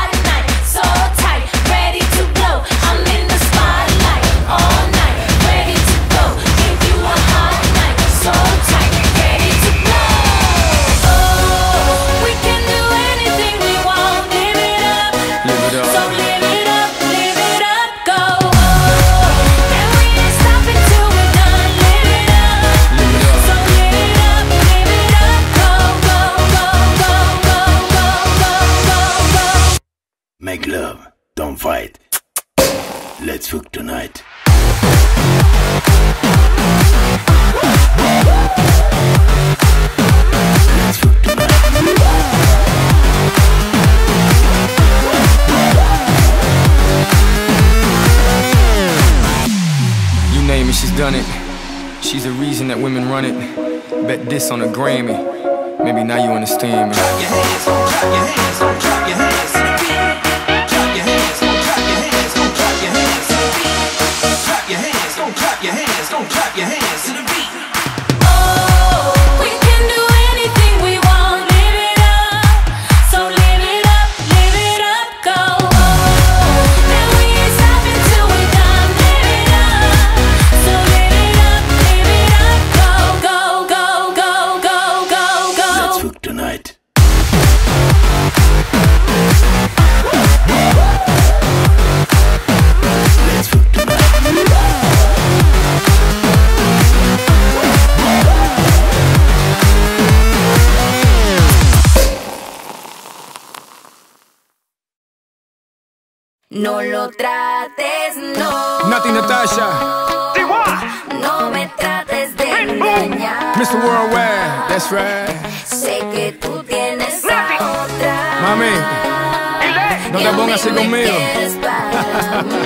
Let's fuck tonight. Let's fuck tonight. You name it, she's done it. She's the reason that women run it. Bet this on a Grammy. Maybe now you understand me. Clap your hands, clap your hands, clap your hands to the beat. Clap your hands, clap your hands, clap your hands to the beat. Clap your hands, clap your hands, clap your hands to the beat. Oh, we can do anything we want, live it up. So live it up, go. Oh, and we ain't stopping till we're done, live it up. So live it up, go, go, go, go, go, go, go. Let's fuck tonight. Let's fuck tonight. No lo trates, no. Nati Natasha, No me trates de engañar. Mr. Worldwide, that's right. Sé que tú tienes a otra. Mami, no Y te a pongas así mí me conmigo. quieres para mí.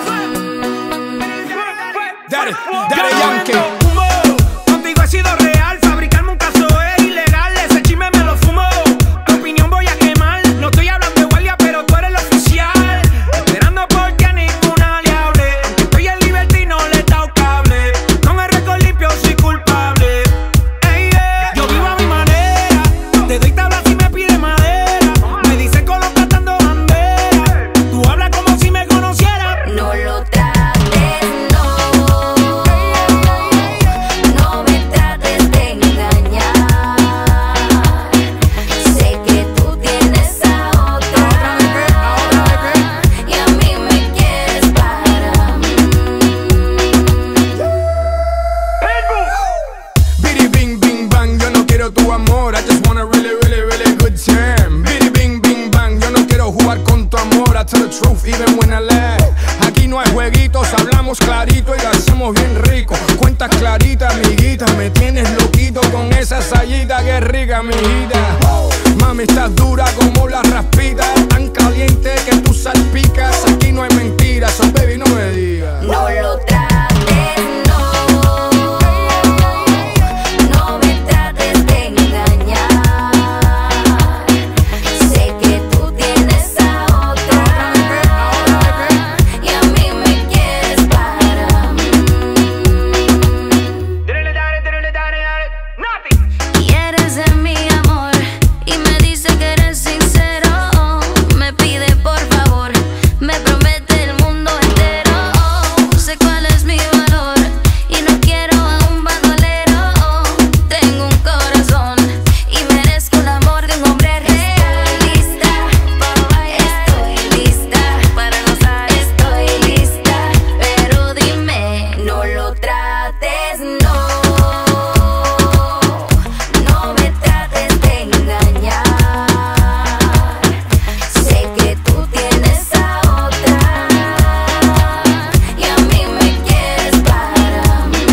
Daddy Yankee. Contigo he sido real, fabricarme un caso es ilegal. Ese chisme me lo fumo, tu opinión voy a quemar. No estoy hablando de guardia, pero tú eres el oficial. Esperando porque a ninguna le hable. Estoy en libertad y no le he dado cable. Con el récord limpio soy culpable. Ey, yo vivo a mi manera. Te doy tabla si me pide madera. Me dicen colocando bandera. Tú hablas como si me conocieras. No lo trates, no. No me trates de engañar. Sé que tú tienes a otra. Y a mí me quieres para mí. Biddy bing bing bang, yo no quiero tu amor. I just want a really, really, really good time. Biddy bing bing bang, yo no quiero jugar con tu amor. I tell the truth even when I lie. Aquí no hay jueguitos, hablamos clarito y lo hacemos bien rico. Cuentas clarita, amiguita, me tienes loquito con esa sayita que rica, amiguita. Mami, estás dura como la raspita, tan caliente que tú salpicas. Aquí no hay mentiras, so baby no me digas. No lo trates, no. No me trates de engañar. Sé que tú tienes a otra. Y a mí me quieres para mí. Quieres de mi amor y me dice que eres sincero. Me pide por favor, me promete el mundo entero. Sé cuál es mi valor y no quiero a un bandolero. Tengo un corazón y merezco el amor de un hombre real. Estoy lista para gozar. Estoy lista, pero dime, no lo trates, no. No me trates de engañar. Sé que tú tienes a otra. Y a mí me quieres para mí.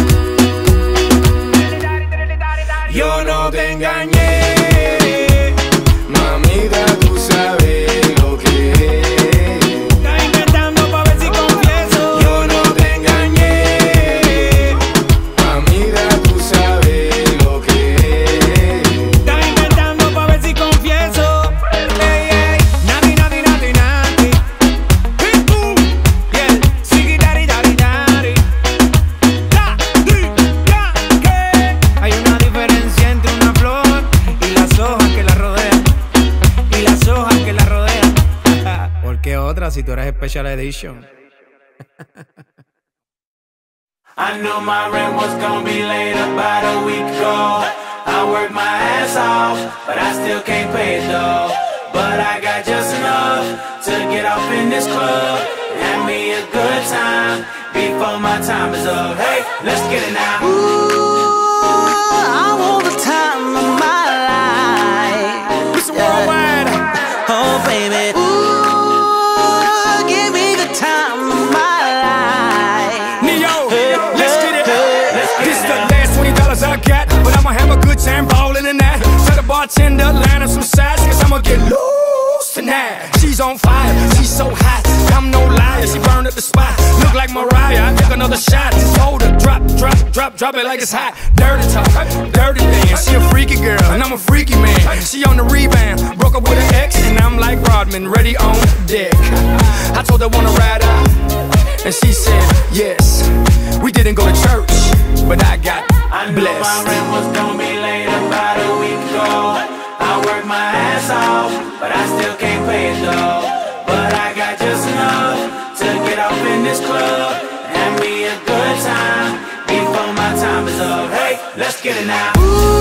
Yo no te engañé, mamita, tú sabes lo que es. Estás inventando pa' ver si confieso. Yo no te engañé, mamita, tú sabes lo que es. Estás inventando pa' ver si confieso. Ey, ey, nati, nati, nati, nati. Pitbull, yeah, sigi, dari, dari, dari. Da, di, da, que. Hay una diferencia entre una flor y las hojas que la rodean. Y las hojas que la rodean. ¿Por qué otra si tú eres Special Edition? I knew my rent was gonna be late about a week ago. I worked my ass off, but I still can't pay it though. But I got just enough to get off in this club and have me a good time before my time is up. Hey, let's get it now. I want the time of my life. Mr. Worldwide. Oh, baby. Ooh, give me the time of my bartender, line up some sides, cause I'ma get loose tonight. She's on fire, she's so hot, I'm no liar. She burned up the spot, look like Mariah. I take another shot, just hold her, drop it like it's hot. Dirty talk, dirty dance. She a freaky girl, and I'm a freaky man. She on the rebound, broke up with her ex, and I'm like Rodman, ready on deck. I told her wanna ride out, and she said yes. We didn't go to church, but I got I knew blessed. my rent was gonna be late about a week ago. I worked my ass off, but I still can't pay it though. But I got just enough to get off in this club and have me a good time before my time is up. Hey, let's get it now.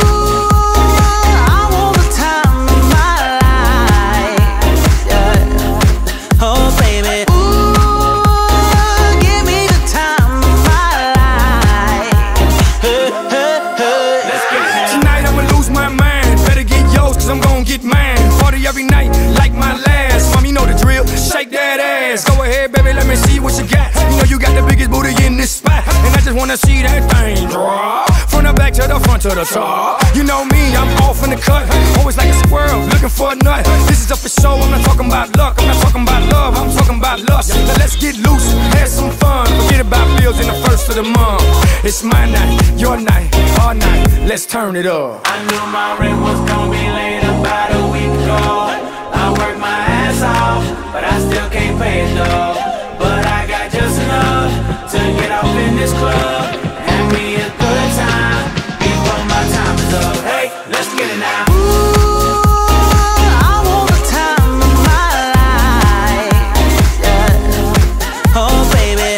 I want the time of my life, yeah. Oh baby, give me the time of my life. Let's get it now. Tonight I'ma lose my mind. Better get yours, cause I'm gon' get mine. Party every night, like my last. Mom, you know the drill, shake that ass. Go ahead, baby, let me see what you got. You know you got the biggest booty in this spot, and I just wanna see that thing drop. From the back to the front to the top. You know me, I'm off in the cut. Always like a squirrel, looking for a nut. This is up for show, I'm not talking about luck. I'm not talking about love, I'm talking about lust. Now let's get loose, have some fun. Forget about bills in the first of the month. It's my night, your night, our night. Let's turn it up. I knew my rent was gonna be late about a week ago. I worked my ass off, but I still can't pay it though. But I got just enough to get off in this club and have me a good time before my time is up. Hey, let's get it now. I want the time of my life, yeah. Oh baby,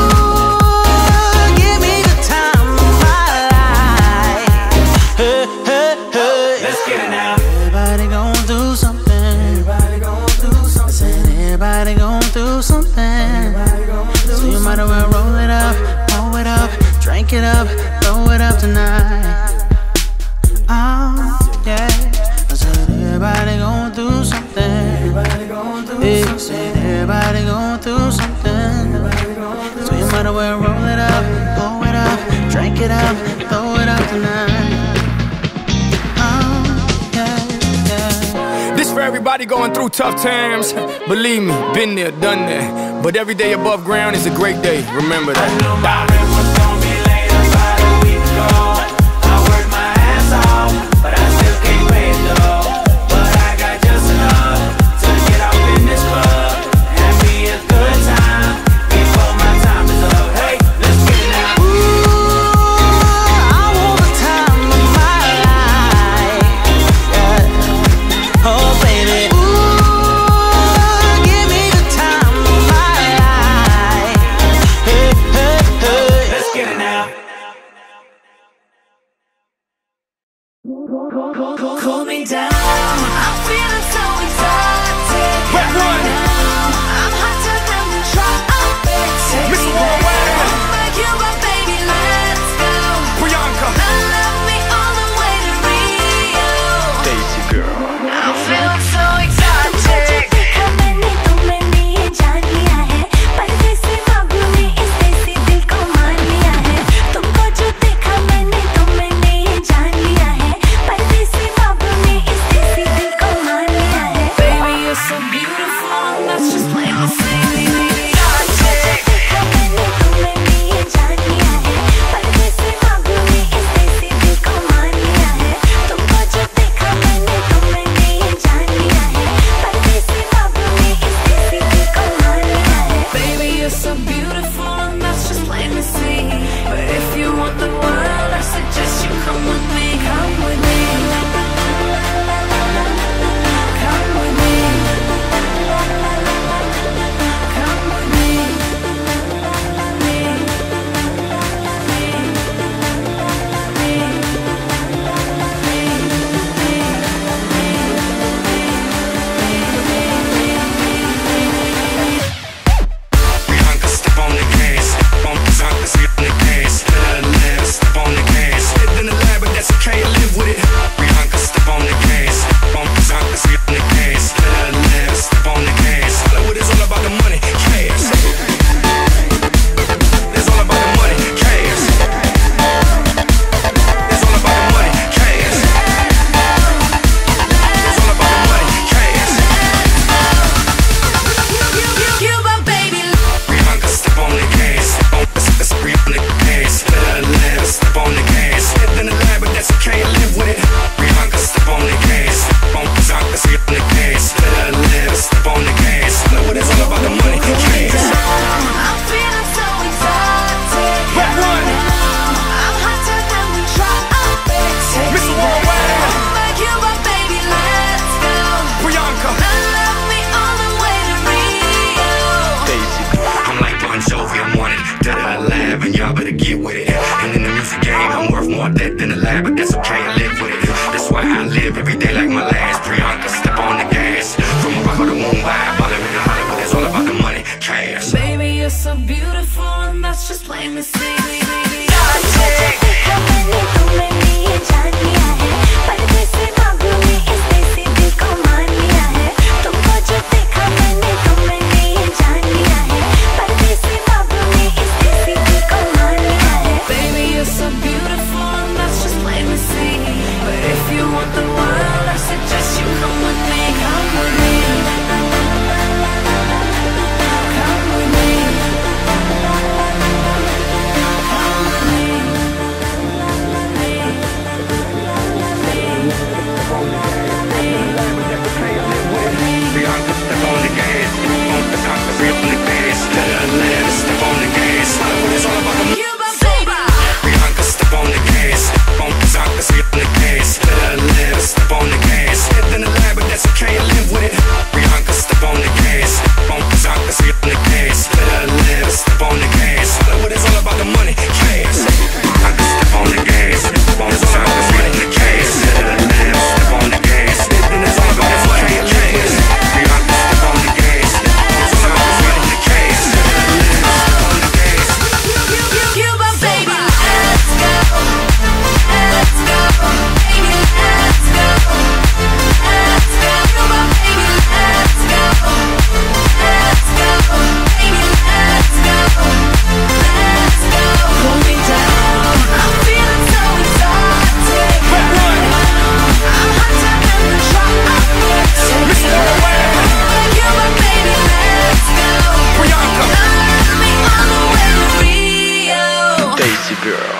give me the time of my life. Let's get it now. Everybody gon' do something. Everybody gon' do something. Said everybody gon' do something. So you might as well roll it up, drink it up, throw it up tonight. Oh yeah. I said everybody gon' do something. Everybody gon' do something. Said everybody gon' do something. So you might as well roll it up, drink it up, throw it up tonight. This for everybody going through tough times. Believe me, been there, done that. But every day above ground is a great day. Remember that. I knew my rent was gonna be late about a week ago. I worked my ass off, but I still can't pay it though. But I got just enough to get off in this club and have me a good time before my time is up. Hey, let's get it now. I want the time of my life, yeah. Oh baby, give me the time of my life. Let's get it now. Cool me down. I'm feeling so excited. Red one. I'm hotter than the tropics. Take Miss me Worldwide. there. Over Cuba, baby, let's go. Priyanka. Love me all the way to Rio. Daisy girl. I'm feeling so excited. Baby, you're so beautiful, that's just plain to see. Baby, you're so beautiful, and that's just plain to see. But if you want the world, I suggest you come with me. Come with me. Come with me. Come with me. Priyanka, step on the so beautiful, and that's just plain to see. Baby, you're so beautiful, and that's just plain to see. But if you want the world, I suggest you come with me, come with me. Come with me. Come with me. Bianca, step on the gas. On the top, step on the gas. Step on the gas. It's all about the money. Bianca, step on the gas. On the top, step on the gas. Step on the gas. Hit in the lab, but that's okay, I live with it. Bianca, step on the gas. On the top, step on the gas. Step on the gas. Hollywood is all about the money. Cash. Bianca, step on the gas. On the top, step on the gas. Step on the gas. Then it's all about the money. Cash. Bianca, step on the gas. On the top, step on the gas. Step on the gas. Cuba, baby, let's go. Let's go. Baby, let's go. Let's go. Cuba, baby, let's go. Let's go. Baby, let's go. Let's go. Pull me down. I'm feeling so exotic. I'm hotter than the tropics. Take me away. Cuba, baby, let's go. Bianca. Love me all the way to Rio. Daisy girl.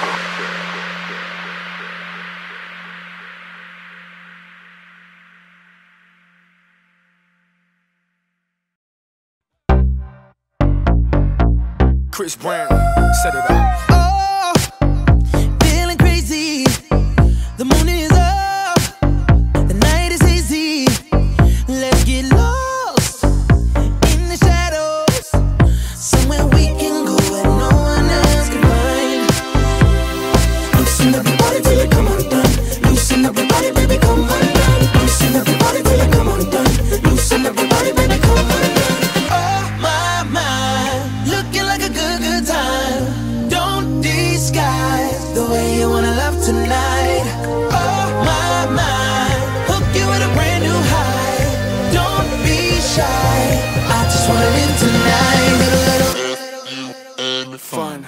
Chris Brown, set it up. Oh, feeling crazy. The moon is up. The night is hazy. Let's get lost in the shadows. Somewhere we can go where no one else can find. Loosen up your body till you come undone. Loosen up your body, baby, come undone. Loosen up your body till you come undone. Loosen up your body, baby, come undone. Oh my, looking like a good time. Don't disguise the way you wanna love tonight. Oh my, hook you with a brand new high. Don't be shy. I just wanna live tonight. Little Fun.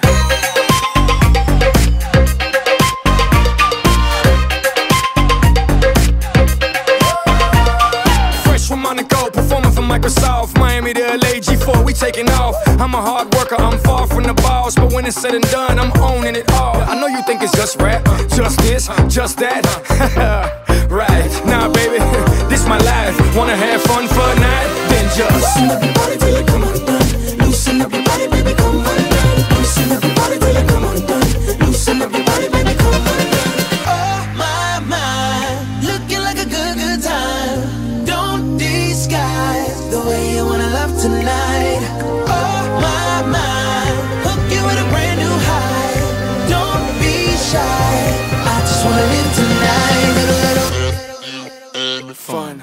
Fresh from Monaco, performing for Microsoft, Miami to LA, G4, we taking off. I'm a hard worker, I'm far from the boss, but when it's said and done, I'm owning it all. I know you think it's just rap, just this, just that. Right, nah baby, this my life. Wanna have fun for a night? Then just loosen up your body till you come undone. Loosen up your body, baby, come undone. Loosen up your body till you come undone. Loosen up your body, baby, come undone. Oh my, looking like a good time. Don't disguise the way you wanna love tonight. Oh my, hook you with a brand new high. Don't be shy. I just wanna live tonight. Little fun.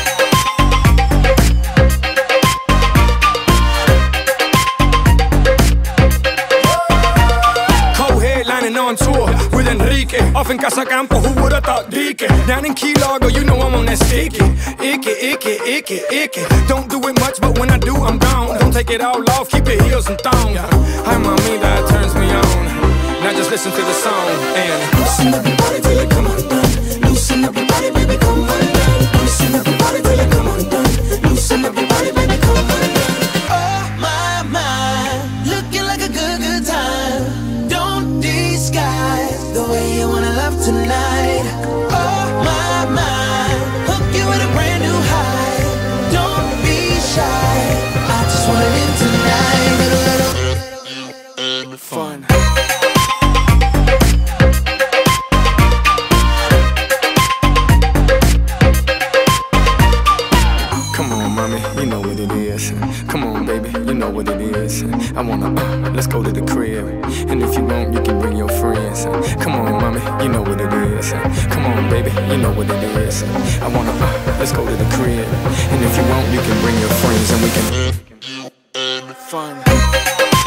Co-headlining on tour with Enrique. Off in Casacampo, who would've thought Deacon? Down in Key Largo, you know I'm on that sticky. Icky. Don't do it much, but when I do, I'm gone. Don't take it all off, keep your heels and thong. Hi, mommy, that turns me on. Now just listen to the song and loosen up your body till you come undone. Loosen up your body, baby, come undone. Loosen up your body till you come undone. Loosen up your body, baby, come undone. oh my, looking like a good time. Don't disguise the way you wanna love tonight. Oh my, hook you with a brand new high. Don't be shy. I just wanna live tonight. Little fun. Come on, mommy, you know what it is. Come on, baby, you know what it is. I wanna, let's go to the crib. And if you want, you can bring your friends. Come on, mommy, you know what it is. Come on, baby, you know what it is. I wanna, let's go to the crib. And if you want, you can bring your friends and we can fun.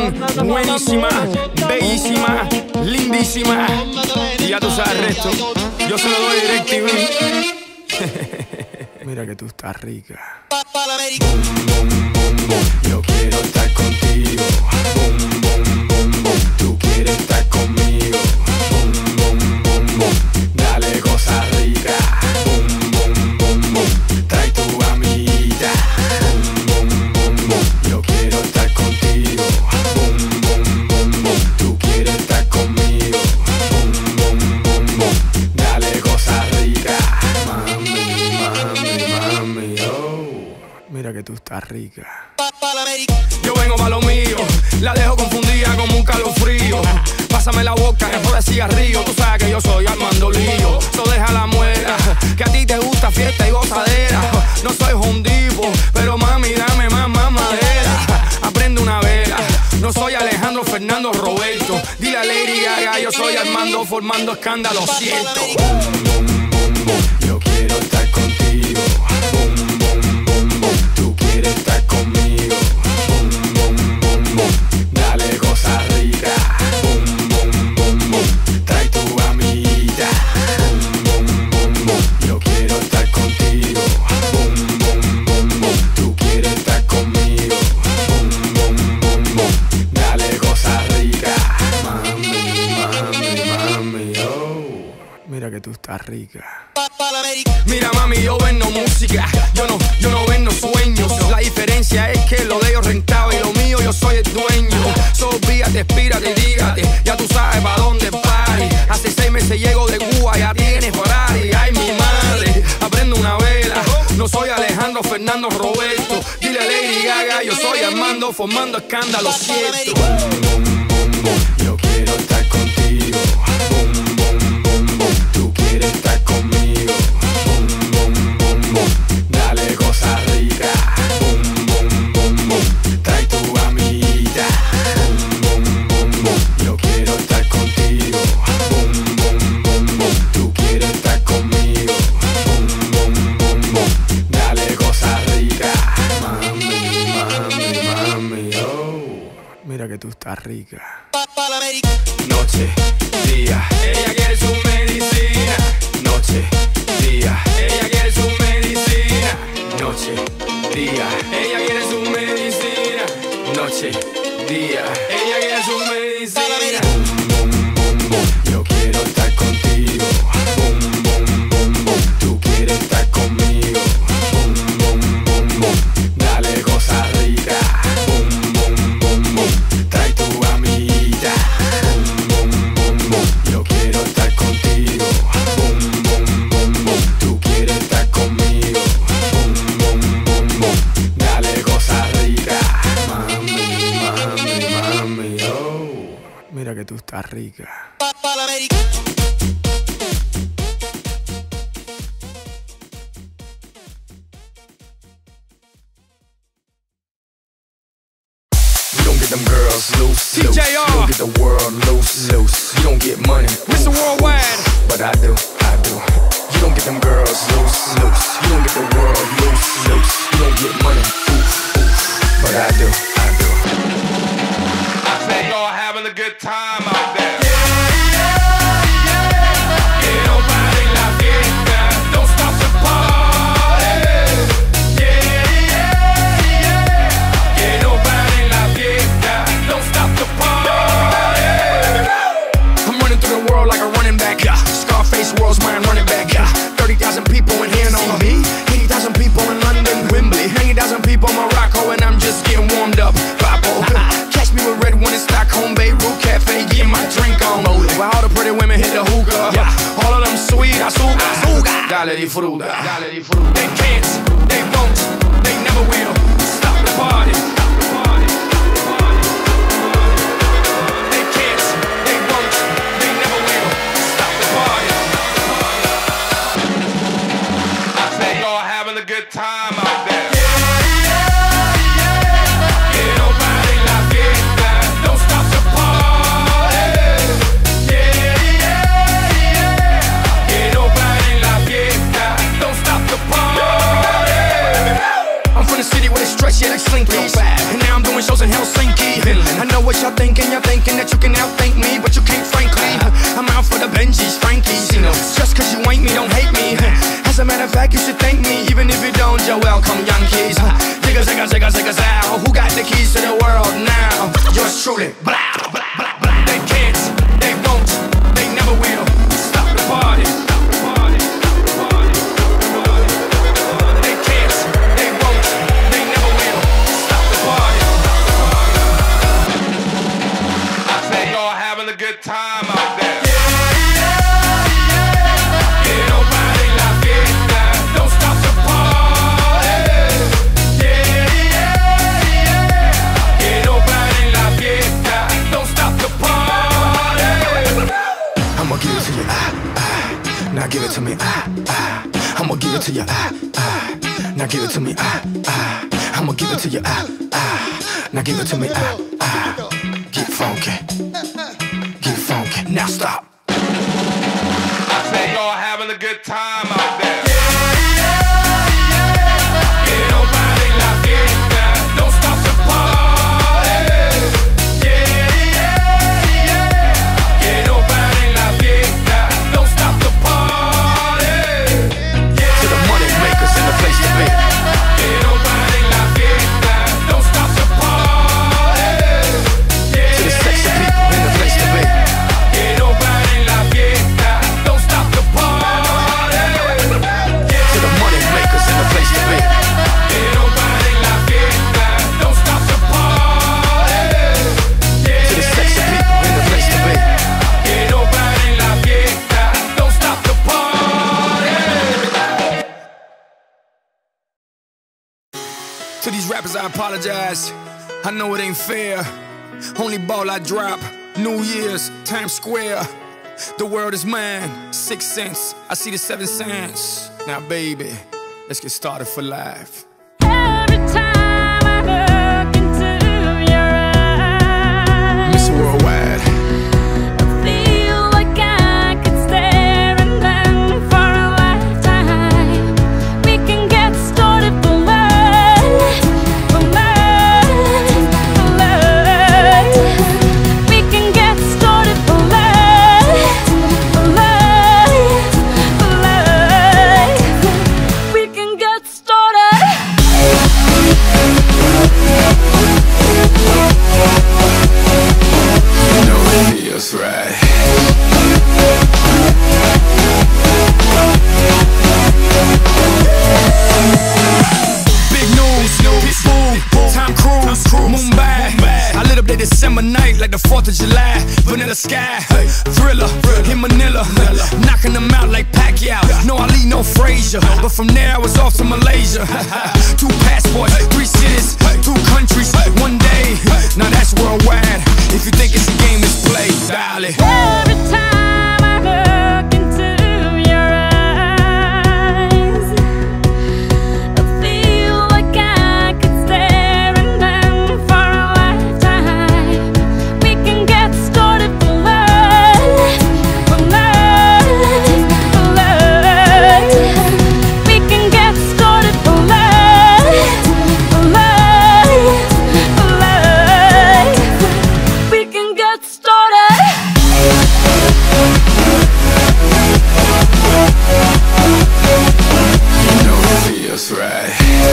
buenísima, bellísima, lindísima. Y ya tú sabes el resto. Yo se lo doy DirecTV. Mira que tú estás rica. Boom, boom, boom, boom. Yo quiero estar contigo. Boom, boom, boom, boom. Tú quieres estar conmigo. Boom, boom, boom, boom. Dale cosa rica. Boom, boom, boom, boom. Trae tu amiguita. Boom, boom, boom, boom. Yo quiero estar contigo. Boom, boom, boom, boom. Tú quieres estar conmigo. Boom, boom, boom, boom. Dale cosa rica. Mami, mami, mami, oh. Mira que tú estás rica. Yo vengo pa' lo mío, la dejo confundida como un calofrío. Pásame la boca, que de cigarrillo. Tú sabes que yo soy Armando Lío. So deja la muela, que a ti te gusta fiesta y gozadera. No soy hondipo, pero mami dame más madera. Aprende una vela, no soy Alejandro Fernando Roberto. Dile a Lady Gaga, yo soy Armando formando escándalo, siento. Boom, boom, boom, boom. Yo quiero estar contigo. Boom, boom, boom, boom. Tú quieres estar conmigo. Boom, boom, boom, boom. Dale cosa rica. Boom, boom, boom, boom. Trae tu amiguita. Boom, boom, boom, boom. Yo quiero estar contigo. Boom, boom, boom, boom. Tú quieres estar conmigo. Boom, boom, boom, boom. Dale cosa rica. Mami, mami, mami, oh. Mira que tú estás rica. Mira mami, yo vendo música, yo no vendo sueños. La diferencia es que lo de ellos rentaba y lo mío yo soy el dueño. So víate, espírate, dígate, ya tú sabes pa' dónde party. Hace 6 meses llego de Cuba, ya tienes party. Ay mi madre, aprendo una vela. No soy Alejandro Fernando Roberto. Dile a Lady Gaga, yo soy Armando formando escándalo, cierto. Boom, boom, boom, boom. Yo quiero estar contigo. Boom, boom, boom, boom. Tú quieres estar conmigo. Boom, boom, boom, boom. Dale cosa rica. Boom, boom, boom, boom. Trae tu amiguita. Boom, boom, boom, boom. Yo quiero estar contigo. Boom, boom, boom, boom. Tú quieres estar conmigo. Boom, boom, boom, boom. Dale cosa rica. Mami, mami, mami, oh. Mira que tú estás rica. Noche, día, ella quiere su medicina. Noche, día, ella quiere su medicina. Noche, día, ella quiere su medicina. Noche, día, ella quiere su medicina. Boom, boom, boom, boom. Yo quiero estar contigo. Boom, boom, boom, boom. Tú quieres estar conmigo. Boom, boom, boom, boom. Dale cosa rica. Boom, boom, boom, boom. Trae tu amiguita. Boom, boom, boom, boom. Yo quiero estar contigo. Boom, boom, boom, boom. Tú quieres estar conmigo. Boom, boom, boom, boom. Dale cosa rica. Mami, mami, mami, oh. Mira que tú estás rica. You don't get them girls loose, loose. TJR. You don't get the world loose, loose. You don't get money, Mr. oof, Worldwide. oof. But I do, I do. You don't get them girls loose, loose. You don't get the world loose, loose. You don't get money, oof, oof. But I do, I do. I say y'all having a good time out there. Que no pare la fiesta, don't stop the party. Que no pare la fiesta, don't stop the party. I'm running through the world like a running back. Scarface world's mine, running back. 30,000 people in here know me. 80,000 people in London, Wembley. 90,000 people in Morocco, and I'm just getting warmed up. Papo. Catch me with red one in Stockholm, Beirut Cafe, getting my drink on. While all the pretty women hit the hookah. All of them sweet, azúcar. Dale disfruta. Dale disfruta. They can't, they won't, they never will stop the party. They can't, they won't, they never will stop the party. I say y'all having a good time out there. Que no pare la fiesta, don't stop the party. Que no pare la fiesta, don't stop the party. I'm from the city thinking that you can outthink me, but you can't, frankly. I'm out for the Benjis, Frankies, you know. Just cause you ain't me, don't hate me. As a matter of fact, you should thank me. Even if you don't, you're welcome, Yankees. Zigga, zigga, zigga, zigga, zow. Who got the keys to the world now? Yours truly. Blah, blah, blah, blah. They can't, they won't, they never will stop the party. They can't, they won't, they never will stop the party. I say y'all having a good time out there. Now give it to me, I'ma give it to you, now give it to me, I'ma give it to you, now give it to me, get funky, now stop. I say y'all having a good time out there. Don't stop the party. Que no paren la fiesta. Don't stop the party. To the money makers in the place to be. Que no paren la fiesta. Don't stop the party. To the sexy people in the place to be. Que no paren la fiesta. Don't stop the party. To the money makers in the place to be. Que no paren la fiesta. Don't stop the party. To the sexy people in the place to be. Que no paren la fiesta. Don't stop the party. To these rappers I apologize, I know it ain't fair. Only ball I drop, New Year's, Times Square. The world is mine, 6 cents, I see the 7 cents. Now baby, let's get started for life. Every time I look into your eyes, Miss Worldwide. I feel like I could stare and then for a lifetime we can get started for life, for life, for life. We can get started for life, for life, for life. We can get started. You know it feels right. Big news, Pitbull, Tom Cruise, Mumbai. I lit up that December night like the 4th of July. Vanilla Sky, Thriller, in Manila, knocking them out like Pacquiao. No Ali, no Frazier, but from there I was off to Malaysia. 2 passports, 3 cities, 2 countries, 1 day. Now that's worldwide. If you think it's a game, it's play, darling. Every time I look into your eyes, I feel like I could stare and then for a lifetime we can get started for life, for life, for life. We can get started for life, for life, for life. We can get started. You know it feels right.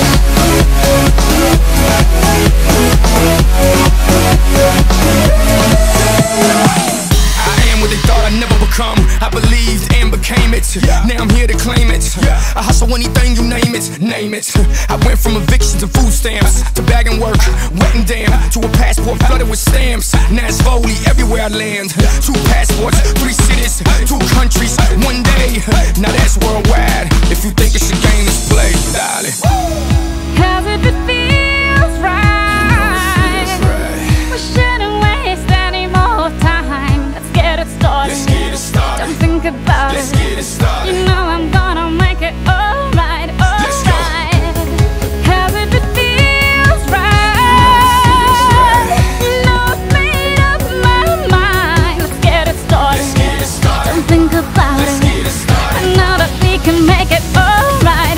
I am what they thought I'd never become. I believed and became it. Now I'm here to claim it. I hustle anything, you name it, name it. I went from evictions to food stamps to bagging work, wet and damn, to a passport flooded with stamps. Now it's Foley everywhere I land. 2 passports, 3 cities, 2 countries, 1 day. Now that's worldwide. If you think it's a game, it's play, darling. Cause if it feels right, we shouldn't waste any more time. Let's get it started. Let's get it started. Don't think about Let's it. get it started. You know I'm gonna make it alright, Let's go. alright. Cause if it feels right, you know I've made up my mind. Let's get it started. Let's get it started. Don't think about Let's it. get it started. I know that we can make it alright,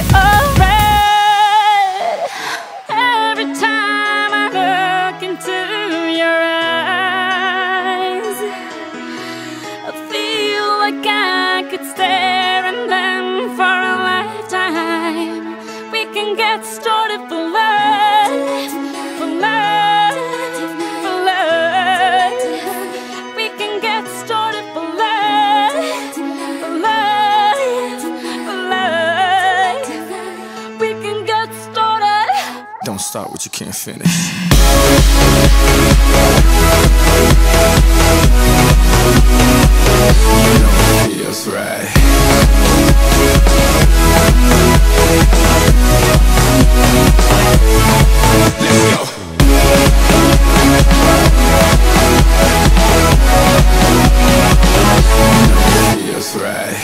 alright. Every time I look into your eyes, like I could stare and then for a lifetime. We can get started for love, for love, for love. We can get started for love, for love, for love. We can get started. Don't start what you can't finish. Feels right. Let's go. Feels right.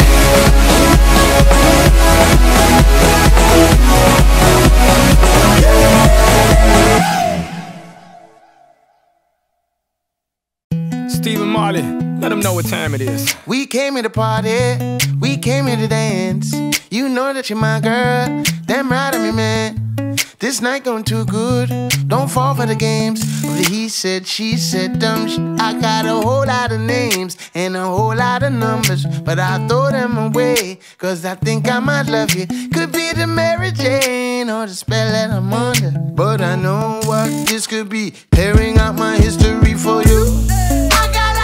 Stephen Marley, let them know what time it is. We came here to party, we came here to dance. You know that you're my girl, damn right I'm your man. This night going too good, don't fall for the games of the he said, she said, dumb shit. I got a whole lot of names and a whole lot of numbers, but I throw them away, cause I think I might love you. Could be the Mary Jane or the spell that I'm under, but I know what this could be, tearing out my history for you. I got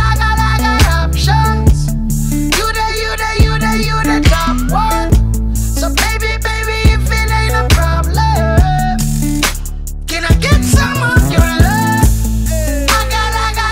options. You the top one. So baby, if it ain't a problem, can I get some of your love? I got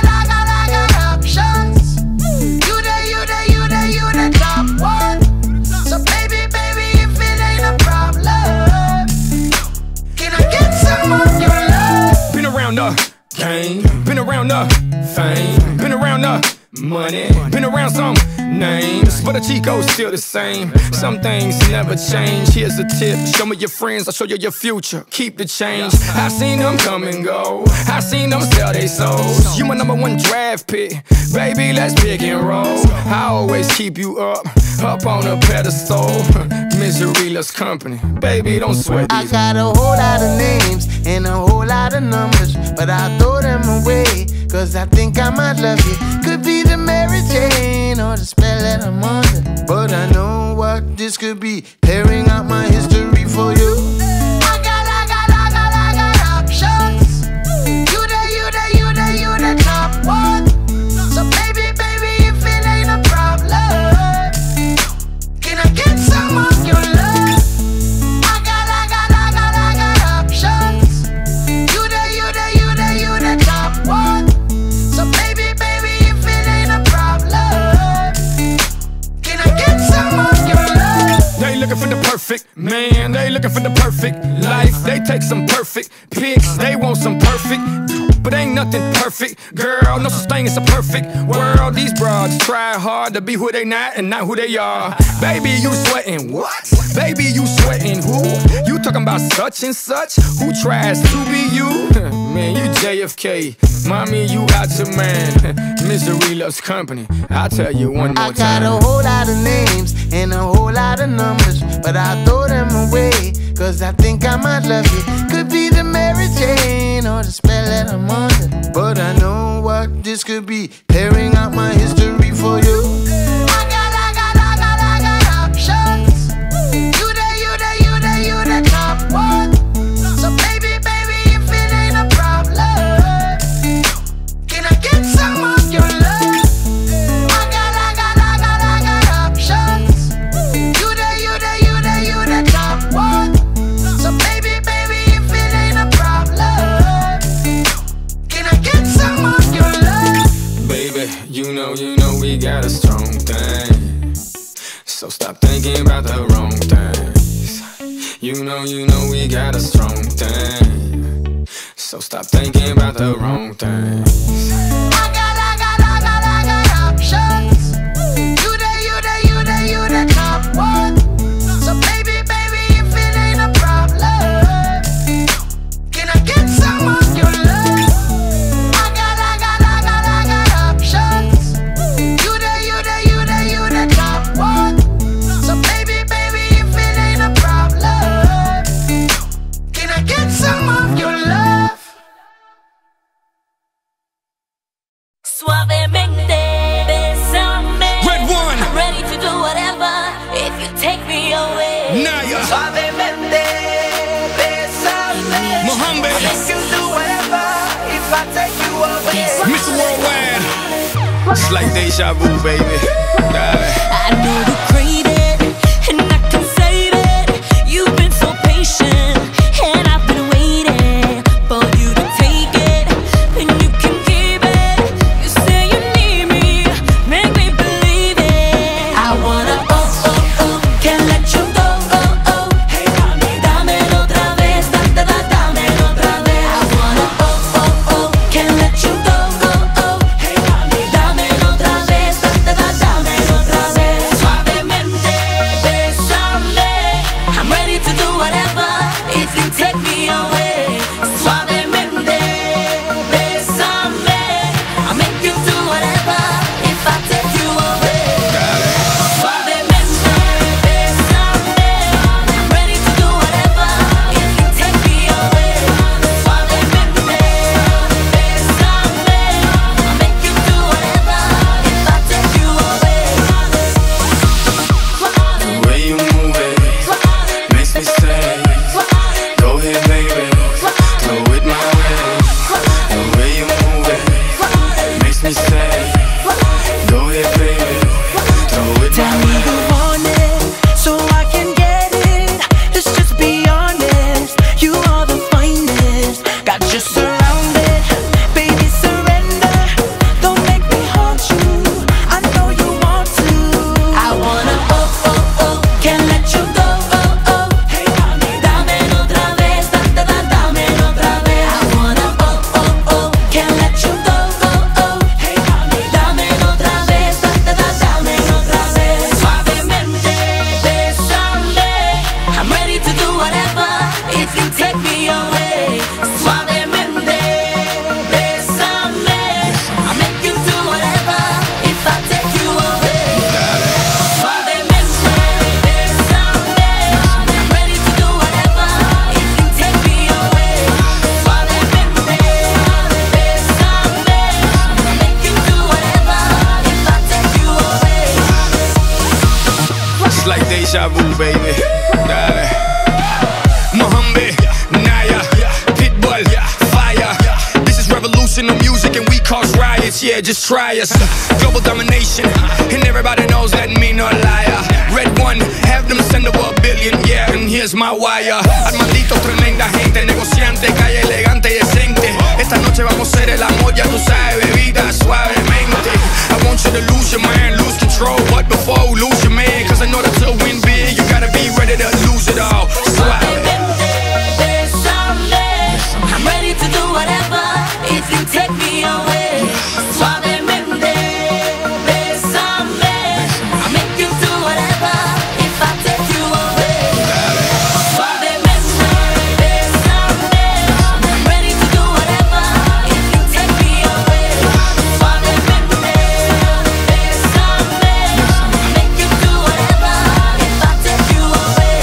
options. You the top one. So baby, if it ain't a problem, can I get some of your love? Been around the game, been around the fame, been around the money, been around some names, but the Chico's still the same. Some things never change. Here's a tip, show me your friends, I'll show you your future. Keep the change. I seen them come and go, I seen them sell they souls. You my #1 draft pick, baby, let's pick and roll. I always keep you up on a pedestal. Misery loves company, baby, don't sweat these. I got a whole lot of names and a whole lot of numbers, but I throw them away, cause I think I might love you. Could be the Mary Jane or the spell that I'm under, but I know what this could be, tearing out my history for you. I got options. You the top one. So baby, if it ain't a problem, can I get some of your love? I got options. You the top one. So baby, if it ain't a problem, can I get some of your love? They looking for the perfect man, they looking for the perfect life. They take some perfect pics, they want some perfect, but ain't nothing perfect. Girl, no such thing as a perfect world. These broads try hard to be who they not and not who they are. Baby, you sweating what? Baby, you sweating who? You talking about such and such? Who tries to be you? Man, you JFK, mommy, you out your man. Misery loves company, I'll tell you one more time. I got a whole lot of names and a whole lot of numbers, but I throw them away, cause I think I might love you. Could be the Mary Jane or the spell that I'm under, but I know what this could be, tearing out my history for you. I got options. You the top one. So baby, if it ain't a problem, can I get some of your love? I got options. You the top one. So baby, if it ain't a problem, can I get some of your love? Baby, you know we got a strong thing, so stop thinking about the wrong things. You know we got a strong thing, so stop thinking about the wrong things. I got options. You the top one. So baby, if it ain't a problem, can I get some of your love? I got options. You the top one. So baby, if it ain't a problem, can I get some of your love? It's like deja vu, baby. Dale. I know you crave it, and I can save it. You've been so patient, and I've been waiting for you to take it, and you can keep it. You say you need me, make me believe it. I wanna can't let you go. Hey, dámelo otra vez, dámelo otra vez. I wanna can't let you go. Hey, dámelo otra vez, dámelo otra vez. Suavemente, bésame. I'm ready to do whatever if you take me away. Suavemente, bésame. I'll make you do whatever if I take you away. Suavemente, bésame. I'm ready to do whatever if you take me away. Suavemente, bésame. I'll make you do whatever if I take you away. The way you move it makes me say, go ahead, baby, throw it my way. The way you move it makes me say, go ahead, baby, throw it Tell my me way. you want it, so I can get it. Let's just be honest, you are the finest. Got you surrounded, baby surrender. Don't make me haunt you, I know you want to. I wanna can't let you go. Hey, dámelo otra vez, dámelo otra vez. I wanna can't let you go. Hey, dámelo otra vez, dámelo otra vez. Suavemente, bésame. I'm ready to do whatever if you take me away. Suavemente, bésame. I'll make you do whatever if I take you away. Suavemente, bésame. I'm ready to do whatever if you take me away. Suavemente, bésame. I'll make you do whatever if I take you away. It's like deja vu, baby. Dale. Mohammed, Naya, Pitbull, Fire. This is revolution of music and we cause riots. Yeah, just try us. Global domination, and everybody knows that me no liar. Red one, have them send over $1 billion. Yeah, and here's my wire. Armandito, tremenda gente, negociante, calle elegante y decente. Esta noche vamos a hacer el amor, ya tú sabes, bebida suavemente. I want you to lose your mind, lose control, but before you lose your man, cause in order to win big, you gotta be ready to lose it all. Suavemente, bésame. I'm ready to do whatever if you take me away. Suavemente, bésame. I'll make you do whatever if I take you away. Suavemente, bésame. I'm ready to do whatever if you take me away. Suavemente, bésame. I'll make you do whatever if I take you away.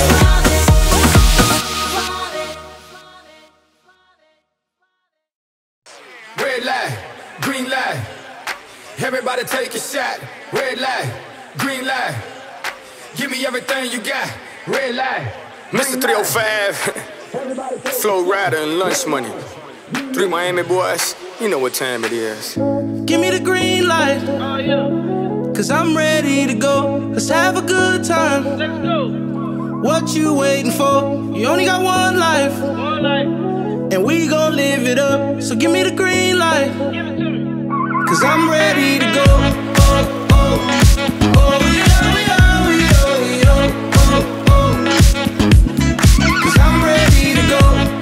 Red light, green light. Everybody take a shot. Red light, green light. Give me everything you got. Red light. Mr. 305, Flow Rider and Lunch Money. 3 Miami boys, you know what time it is. Give me the green light, cause I'm ready to go. Let's have a good time. Let's go. What you waiting for? You only got one life. And we gon' live it up. So give me the green light, cause I'm ready to go. Cause I'm ready to go.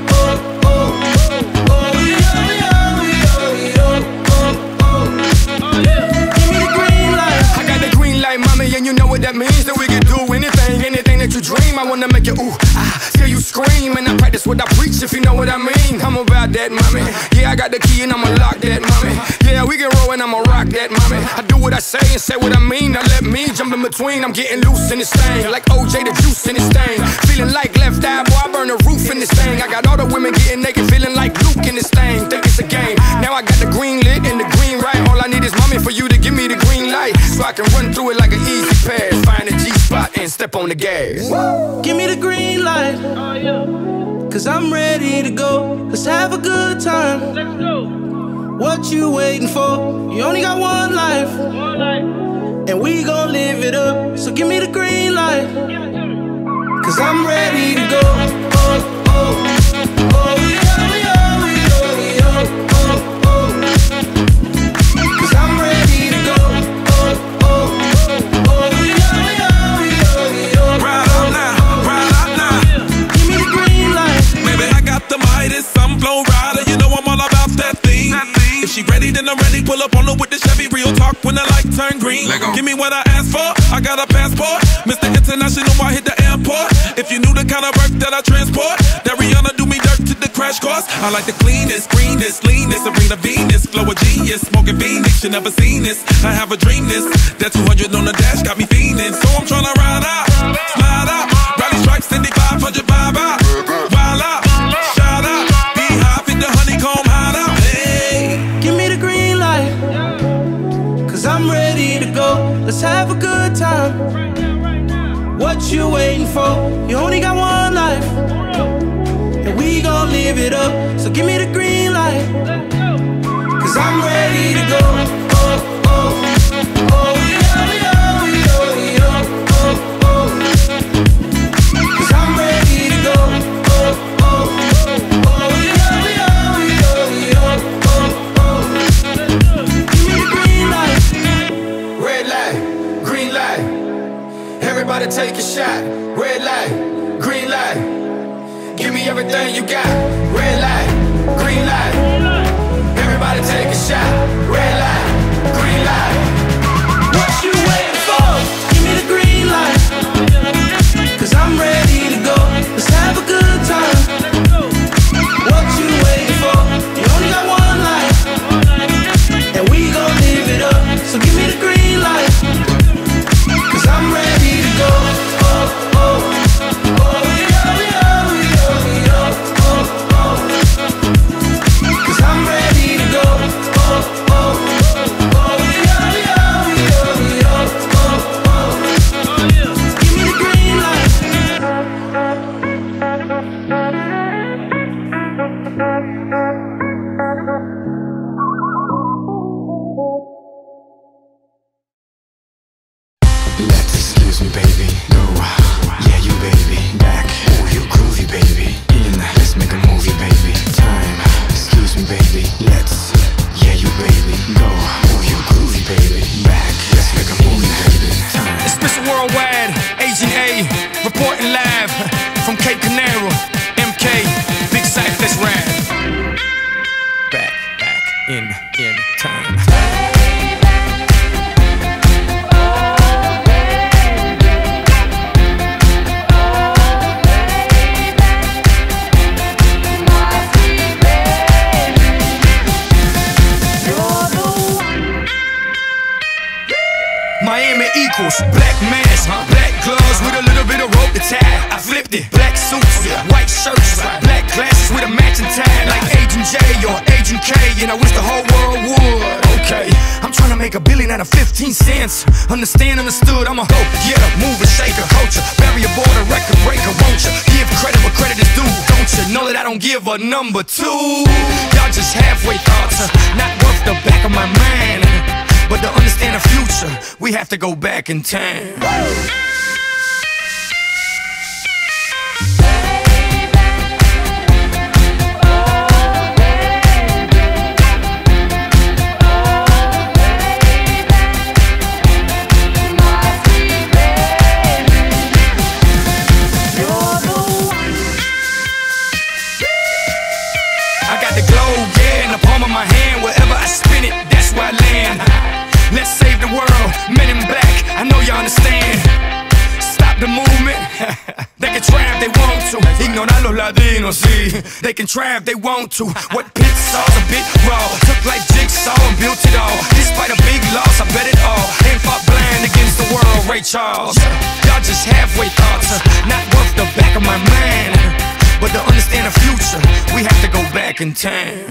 Give me the green light. I got the green light, mommy, and you know what that means. That we can do anything that you dream. I wanna make you ooh, till you scream. And I practice what I preach, if you know what I mean. I'm about that, mommy. Yeah, I got the key and I'ma lock that, mommy. Yeah, we can roll and I'ma rock that, mommy. I do what I say and say what I mean. Now let me jump in between. I'm getting loose in this thing, like OJ the juice in this thing. Feeling like left eye, boy, I burn the roof in this thing. I got all the women getting naked, feeling like Luke in this thing. Think it's a game. Now I got the green lit and the green right. All I need is mommy for you to give me the green light, so I can run through it like an easy pass. Find a G-spot and step on the gas. Give me the green light, cause I'm ready to go. Let's have a good time. What you waiting for? You only got one life, and we gon' live it up. So give me the green light, cause I'm ready to go. Oh, oh, oh, yeah, yeah, yeah, yeah, oh, oh. Cause I'm ready to go. Oh, oh, oh, yeah, yeah, yeah, yeah. Ride out now, ride out now. Give me the green light. Baby, I got the Midas, I'm flow rider. You know I'm all about that thing. If she ready, then I'm ready. Pull up on her with the Chevy. Real talk when the light turn green. Give me what I asked for. I got a passport. Mr. International, I hit the airport. If you knew the kind of work that I transport, that Rihanna do me dirt to the crash course. I like the cleanest, greenest, leanest, Serena Venus, flow a genius, smoking Phoenix. You never seen this. I have a dream this. That 200 on the dash got me fiending. So I'm tryna ride out, slide out, rally stripes, 500 vibe out, wild out, shout out, beehive in the honeycomb hideout. Hey. Give me the green light, cause I'm ready to go. Let's have a good time. What you waiting for? You only got one life, and we gon' live it up. So give me the green light, cause I'm ready to go. Oh, oh, oh, yeah, yeah, yeah, yeah, oh, oh. Cause I'm ready to go. Oh, oh, oh, yeah, yeah, yeah, yeah, oh, oh. Give me the green light. Red light, green light. Everybody take a shot. Red light, green light. Give me everything you got. Red light, green light. Everybody take a shot. Red light, green light. What you waiting for? Give me the green light, cause I'm ready to go. Let's have a good time. What you waiting for? You only got one life, and we gon' live it up. So give me the green light, cause I'm ready to go. Oh, oh, oh, yeah, yeah, yeah, yeah, oh, oh. Cause I'm ready to go. Oh, oh, oh, yeah, yeah, yeah, yeah, oh, oh. Give me the green light. Let's excuse me, baby. Go, yeah, you baby. Back, oh, you groovy, baby. In, let's make a movie, baby. Time, excuse me, baby. Let's, yeah, you baby. Go, oh, you groovy, baby. Back, let's make a movie, baby. Time. It's Mr. Worldwide, Agent A, reporting live from Cape Canaveral. MK, Big Sack, let's ride. Back in time. Miami equals black mask, black gloves with a little bit of rope to tie. I flipped it, black suits, white shirts, black glasses with a matching tie, like Agent J or Agent K, and I wish the whole world would. Okay, I'm trying to make $1 billion out of 15 cents. Understand, understood, I'm a hoe, yeah, mover, shaker, culture, barrier border, record breaker, won't you? Give credit where credit is due, don't you? Know that I don't give a number two. Y'all just halfway thoughts, not worth the back of my mind. But to understand the future, we have to go back in time. I got the globe, yeah, in the palm of my hand. Wherever I spin it, that's where I land. Let's save the world, men in black, I know you understand. Stop the movement. They can try if they want to. Ignorar los latinos, sí. They can try if they want to. What pit saw's a bit raw. Took like jigsaw and built it all. Despite a big loss, I bet it all. And fought blind against the world, Ray Charles. Y'all just halfway thoughts, not worth the back of my mind. But to understand the future, we have to go back in time.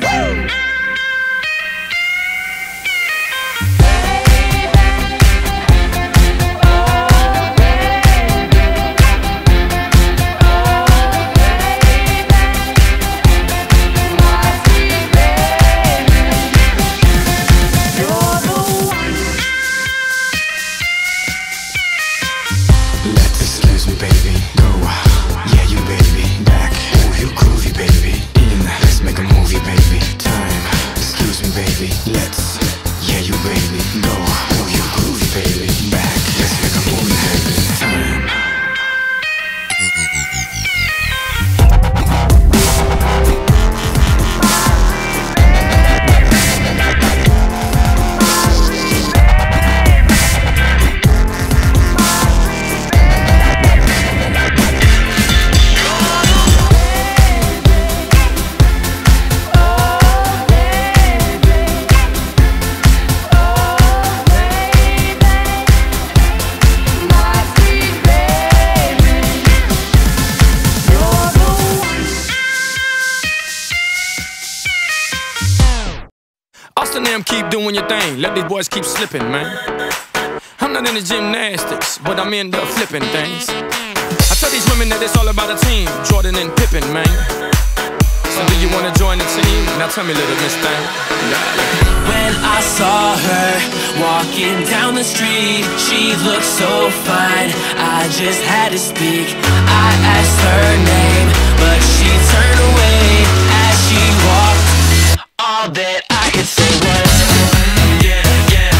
doing your thing. Let these boys keep slipping, man. I'm not into gymnastics, but I'm into flipping things. I tell these women that it's all about a team, Jordan and Pippen, man. So do you wanna join the team? Now tell me, little miss thing. When I saw her walking down the street, she looked so fine, I just had to speak. I asked her name, but she turned away as she walked. All that I could say was yeah, yeah,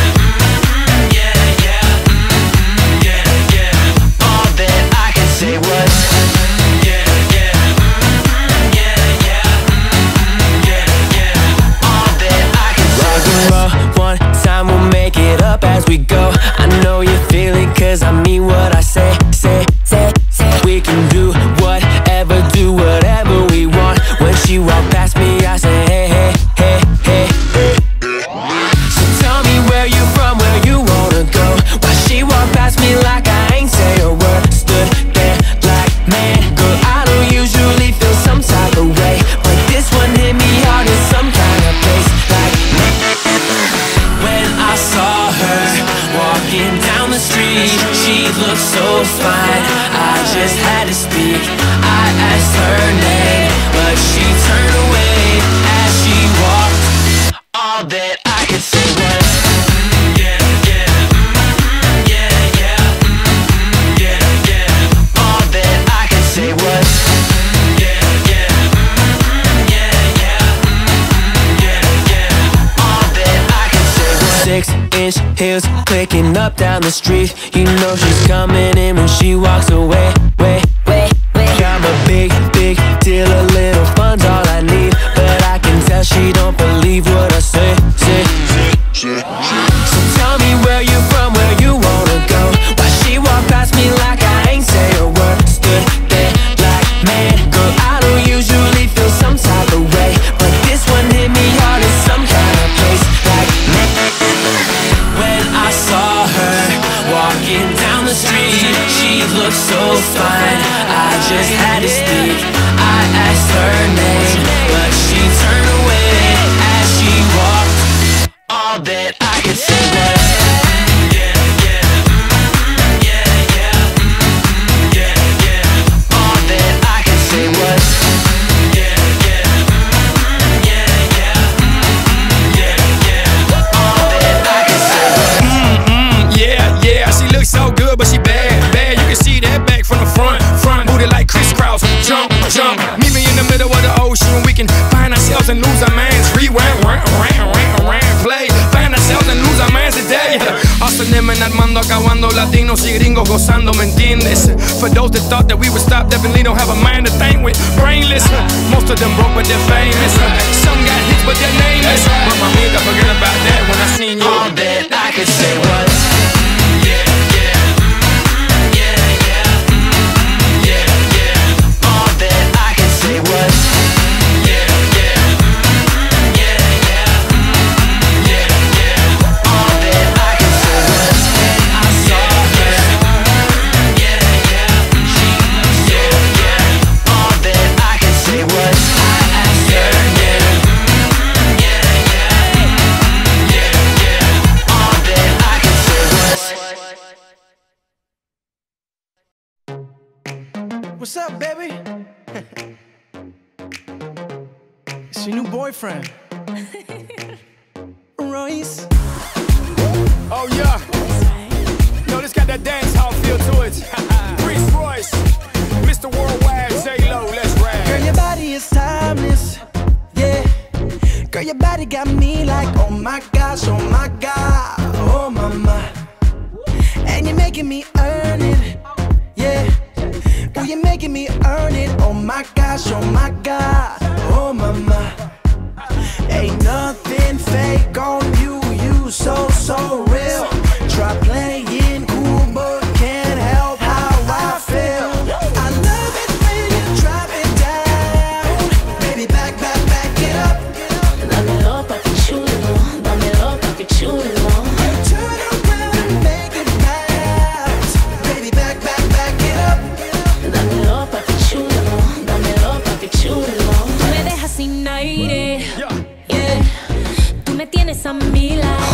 yeah, yeah, yeah, yeah. All that I could say was yeah, yeah, yeah, yeah, yeah, yeah. All that I could say was rock and roll, one time we'll make it up as we go. I know you feel it 'cause I mean what I say, say, say, say. We can do whatever we want. When she walked past me, I say hey, hey, hey, hey, hey. So tell me where you from, where you wanna go. Why she walked past me like I ain't say a word. Stood there like, man, girl, I don't usually feel some type of way, but this one hit me hard in some kind of place. Like, when I saw her walking down the street, she looked so fine, I just had to speak. I asked her name, but she turned away as she walked. All that I could say was yeah, yeah, yeah, yeah, yeah, yeah. All that I could say was yeah, yeah, yeah, yeah, yeah, yeah. All that I could say was 6-inch heels clicking up down the street. You know she's coming in when she walks away. I'm a big deal, a little fun's all I need, but I can tell she don't believe what I say, say. So tell me where you from, where you wanna go. Why she walked past me like I ain't say a word. Stood there like, man, girl, I don't usually feel some type of way, but this one hit me hard in some kind of place. Like, when I saw her walking down the street, she looked so fine, I just had to speak. I asked her name, but she turned away as she walked. All that I could say was yeah, yeah, yeah, yeah, yeah, yeah. All that I could say was yeah, yeah, yeah, yeah, yeah, yeah. All that I could say was yeah, yeah. She looks so good, but she bad, bad. You can see that back from the front. Booty like crisscross, jump, jump. Meet me in the middle of the ocean. We can find ourselves and lose our minds. Rewind, play. Find ourselves and lose our minds today. Hustling and Armando, acabando, latinos y gringos gozando, ¿me entiendes? For those that thought that we would stop, definitely don't have a mind to think with. Brainless, most of them broke but they're famous. Some got hits but they're nameless. But my amiga, forget about that when I seen you. all that I could say was yeah, yeah, yeah, yeah, yeah, yeah. All that I could say was yeah, yeah, yeah, yeah, yeah, yeah. All that I could say was when I saw her yeah, yeah, she looked so yeah. All that I could say was I asked her name yeah, yeah, yeah, yeah. All that I could say was What's up, baby? It's your new boyfriend, Royce. Oh yeah. Yo, this got that dance hall feel to it. Priest Royce, Mr. Worldwide, J-Lo, let's rap. Girl, your body is timeless, yeah. Girl, your body got me like, oh my gosh, oh my God, oh my, my. And you're making me earn it, yeah. Girl, you're making me earn it, oh my gosh, oh my God, oh my, my. Ain't nothing fake on you, you so real. Try playing cool, but can't help how I feel. I love it when you drop it down. Baby, back it up. Dámelo pa' que chulo, dámelo pa' que chulo. Turn around and make it bounce. Baby, back it up. Dámelo pa' que chulo, dámelo pa' que chulo. Tú me dejas sin aire, yeah. Tú me tienes a mi lado.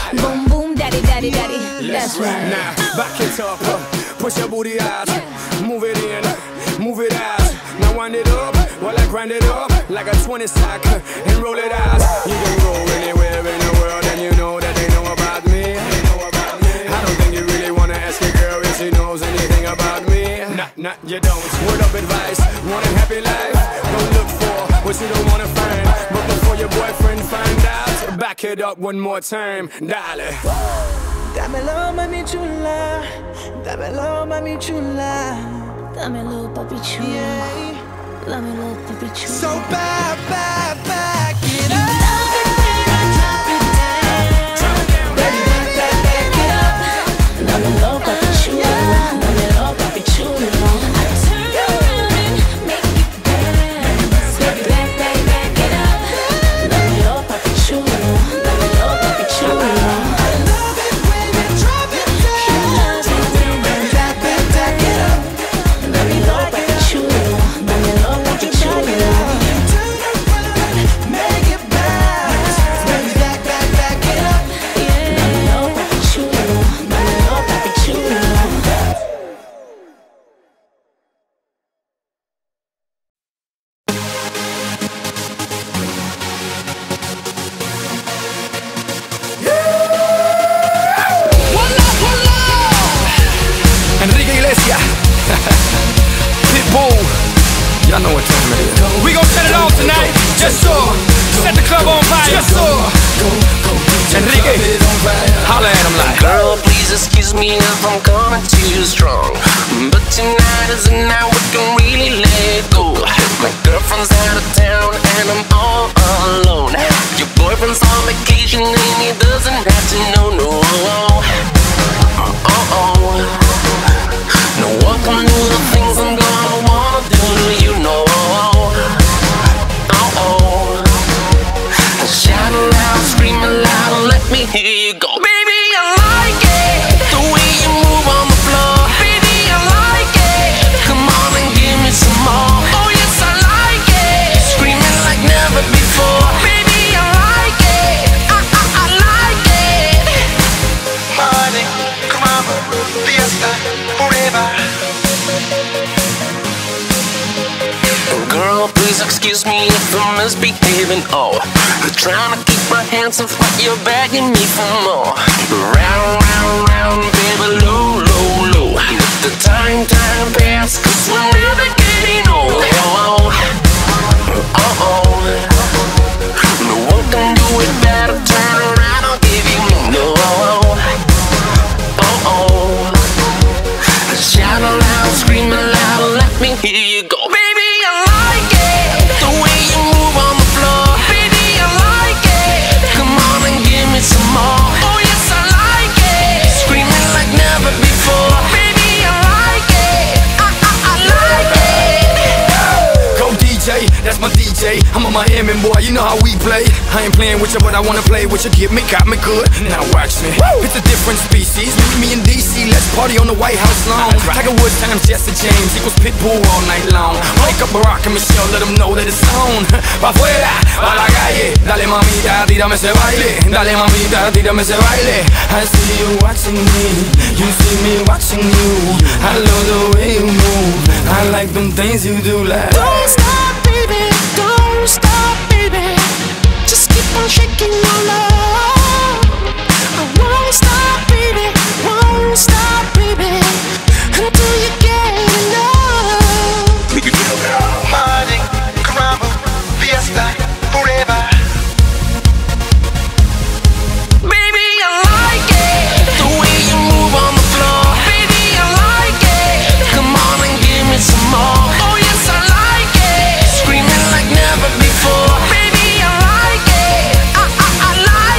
Boom, boom, daddy, daddy, daddy. That's right. Now, back it up, push your booty out, move it in, move it out. Now wind it up, while I grind it up like a 20 sack and roll it out. You can go anywhere in the world and you know that they know about me. I don't think you really wanna ask your girl if she knows anything about me. Nah, you don't. Word of advice, want a happy life? Don't look for what you don't wanna find. But before your boyfriend find out, back it up one more time, darling. Dámelo, mami chula. Dámelo, mami chula. Dámelo, papi chulo. Yeah. Dámelo, papi chulo. So back it up. Love it when I drop it down. Baby, back it up. Dámelo, papi chulo. Dámelo, papi chulo. I turn around and make it dance. Baby, back it up. Dámelo, papi chulo. Dámelo, papi chulo. Enrique Iglesias, Pitbull, y'all know what time it is. We gon' set it off tonight, just so. Set the club on fire, just so. Enrique, holla at him like. Girl, please excuse me if I'm coming too strong, but tonight is the night we can really let go. My girlfriend's out of town and I'm all alone. Your boyfriend's on vacation and he doesn't have to know, no. No one can do the things I'm gonna wanna do, you know. Shout loud, scream loud, let me hear you go. Baby, I like it, the way you move on the floor. Baby, I like it, come on and give me some more. Oh yes, I like it, screaming like never before. Baby, I like it, I like it. Party, caramba, fiesta, forever. Girl, please excuse me if I'm misbehaving. Oh, trying to keep my hands off, but you're begging me for more. Round, round, round, baby, low, low, low. Let the time pass, 'cause we're never getting old. No one can do it better. Turn around, I'll give you more. Shout aloud, scream aloud, let me hear you go. Baby, I like it, the way you move on the floor. Baby, I like it, come on and give me some more. Oh yes, I like it, screaming like never before. Baby, I like it, I like it. Go DJ, that's my DJ. I'm a Miami boy, you know how we play. I ain't playing with you, but I wanna play with you. Get me, got me good. Now watch me. It's a different species. Meet me in DC, let's party on the White House lawn. Tiger Woods times Jesse James equals Pitbull all night long. Wake up Barack and Michelle, let them know that it's on. Pa' afuera, pa' la calle. Dale mamita, tírame ese baile. Dale mamita, tírame ese baile. I see you watching me, you see me watching you. I love the way you move. I like them things you do like. Don't stop, baby. Don't stop, baby. Just keep on shaking your love. I won't stop, baby. Won't stop, baby. Until you get enough. Party, caramba, fiesta, forever. Baby, I like it, the way you move on the floor. Baby, I like it, come on and give me some more. Oh yes, I like it, screaming like never before. Baby, I like it, I like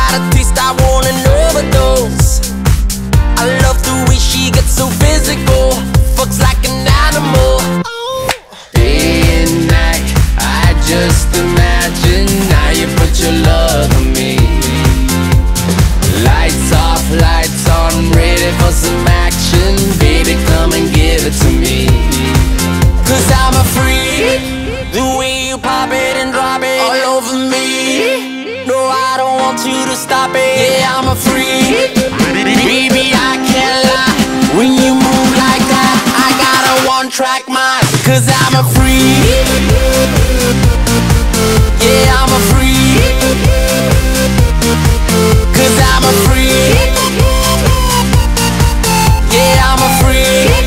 got a taste, I want an overdose. I love the way she gets so physical, fucks like an animal. Day and night, I just imagine how you put your love on me. Lights off, lights on, ready for some action. Baby, come and give it to me. Cause I'm a freak, the way you pop it and drop it all over me. No, I don't want you to stop it. Yeah, I'm a freak, baby, I can't lie. When you move like that, I got a one-track mind. Cause I'm a freak, yeah, I'm a freak. Cause I'm a freak, yeah, I'm a freak.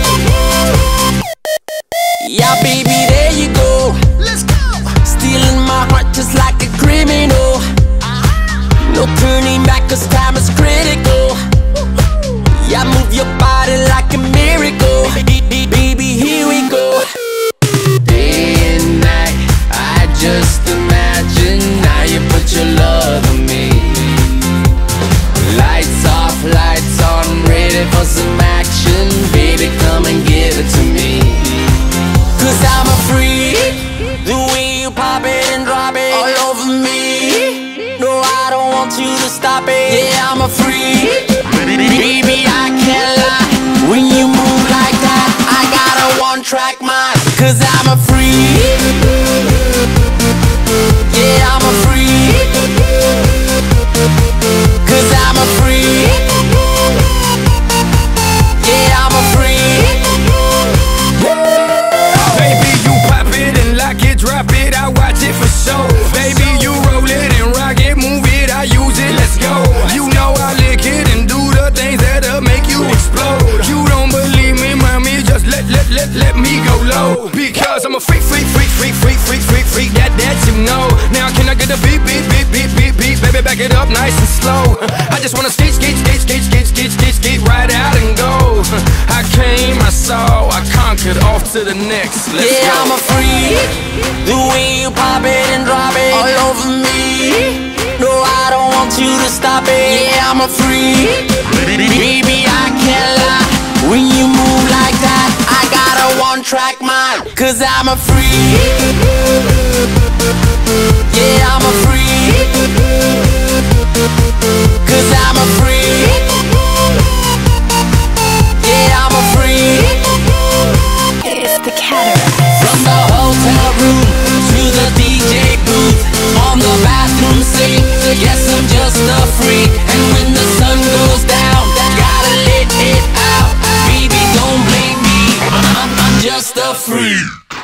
Yeah, baby, there you go. Let's go. Stealing my heart just like a criminal. No turning back cause time is critical. Yeah, move your body like a miracle. Baby, here we go. Day and night, I just imagine how you put your love on me. Lights off, lights on, ready for some action. Baby, come and give it to me. Cause I'm a freak, the way you pop it and drop it all over me. No, I don't want you to stop it. Yeah, I'm a freak, baby, I can't lie. When you move like that, I got a one-track mind. Cause I'm a freak, yeah, I'm a freak. Cause I'm a freak, yeah, I'm a freak. Baby, you pop it and lock it, drop it, I watch it for show. Baby, you roll it and rock it, move it, I use it, let's go. You know I lick it and do the things that'll make you explode. You don't believe me, mommy, just let me go low. Because I'm a freak, that you know. Now can I get a beat, baby, back it up nice and slow. I just wanna skate right out and go. I came, I saw, I conquered, off to the next. Let's go. I'm a freak, the way you pop it and drop it all over me. No, I don't want you to stop it. Yeah, I'm a freak, baby, I can't lie. When you move like that, I got a one-track mind. Cause I'm a freak, yeah, I'm a freak. Cause I'm a freak, yeah, I'm a freak. It's the Cataract. From the hotel room to the DJ booth, on the bathroom sink, yes, I'm just a freak. And when the sun goes down, gotta let it out. Baby, don't blame me, I'm just a freak.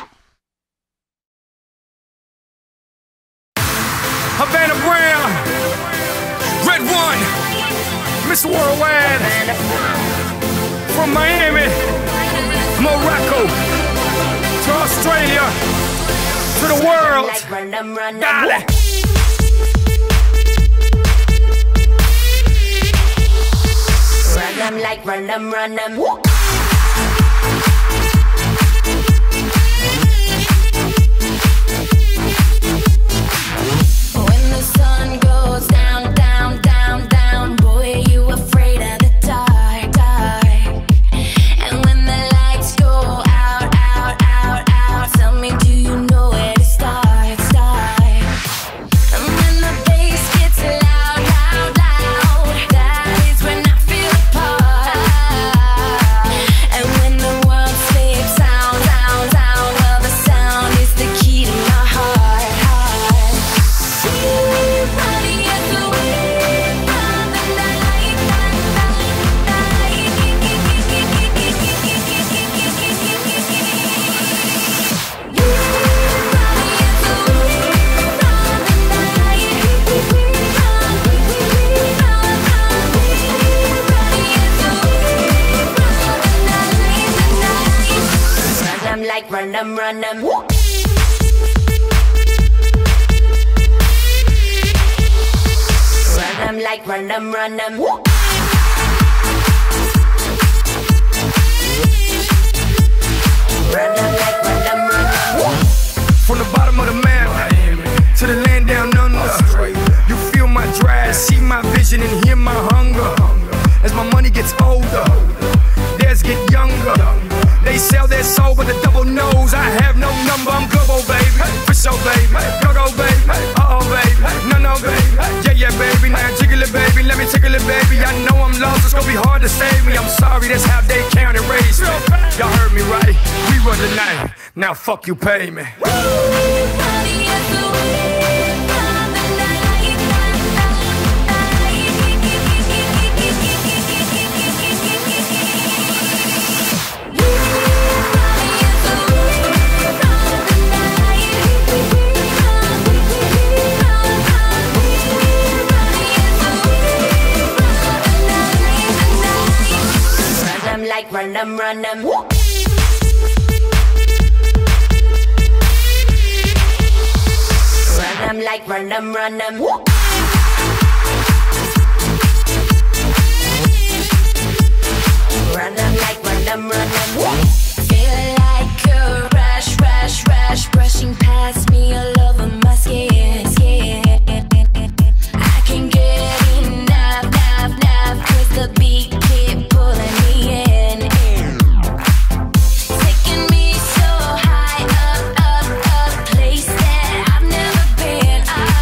Havana Brown, Red One, Miss Worldwide, from Miami, Morocco, to Australia, to the world. Dale. Run them like run them, run them. When the sun goes down, down, down, down, boy, you afraid of the dark, dark. And when the lights go out, out, out, out, tell me, do you know where to start, start? And when the bass gets loud, loud, loud, that is when I feel a part. And when the world sleeps, sound, sound, sound, well, the sound is the key to my heart, heart. Running at the wind from the night, like run them, run them. Run them like run them, run them. Run them like run them, run them. From the bottom of the map to the land down under, you feel my drive, see my vision and hear my hunger. As my money gets older, theirs get younger. They sell their soul with a double nose. I have no number, I'm global, baby. For sure, baby. Go, baby. Uh-oh, baby. No, baby. Yeah, baby. Now jiggle it, baby. Let me tickle it, baby. I know I'm lost, it's gonna be hard to save me. I'm sorry, that's how they count and raise me. Y'all heard me right. We run the night. Now fuck you, pay me. Like run them, run them. Run them like run them, run them. Run them like run them, run them. Feel like a rush, rush, rush, brushing past me all over my skin, skin. I can get enough, enough, enough, 'cause the beat keep pulling me in. Taking me so high up, up, up, place that I've never been.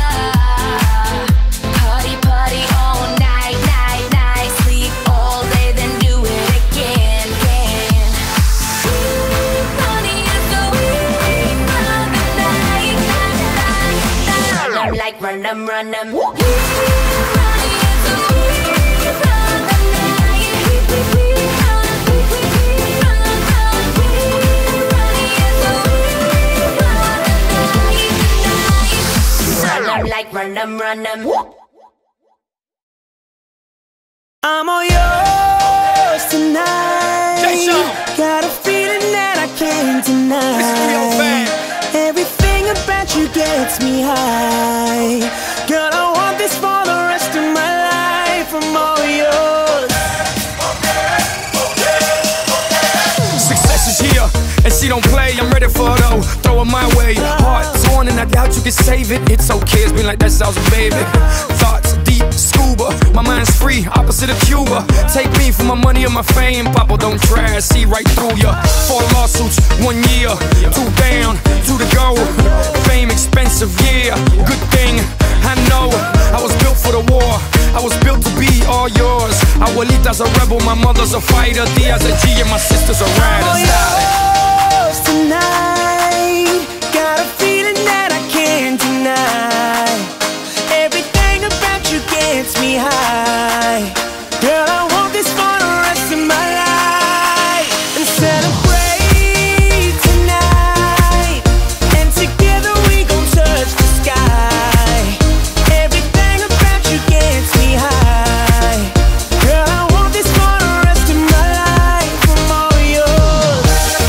Party, party all night, night, night. Sleep all day, then do it again, again. Party is the way from the night, night, night. Run them like run them, run them. Party is the way from the night. Like run them, run them. I'm all yours tonight. Got a feeling that I can't deny. Everything about you gets me high. Girl, I want this for the rest of my life. I'm all yours. Success is here, and she don't play. I'm ready for her though. Throw it my way. Heart torn, and I doubt you can save it. It's okay, it's been like that since I was a baby. Thoughts deep, scuba. My mind's free, opposite of Cuba. Take me for my money or my fame. Papa, don't try, see right through ya. 4 lawsuits, 1 year. 2 down, 2 to go. Fame expensive, yeah. Good thing, I know. I was built for the war. I was built to be all yours. Abuelita's a rebel, my mother's a fighter. Dia's a G and my sister's a rider. Yours tonight. Got a feeling that I can't deny. Everything about you gets me high. Girl, I want this for the rest of my life. And celebrate tonight. And together we gon' touch the sky. Everything about you gets me high. Girl, I want this for the rest of my life. I'm all yours.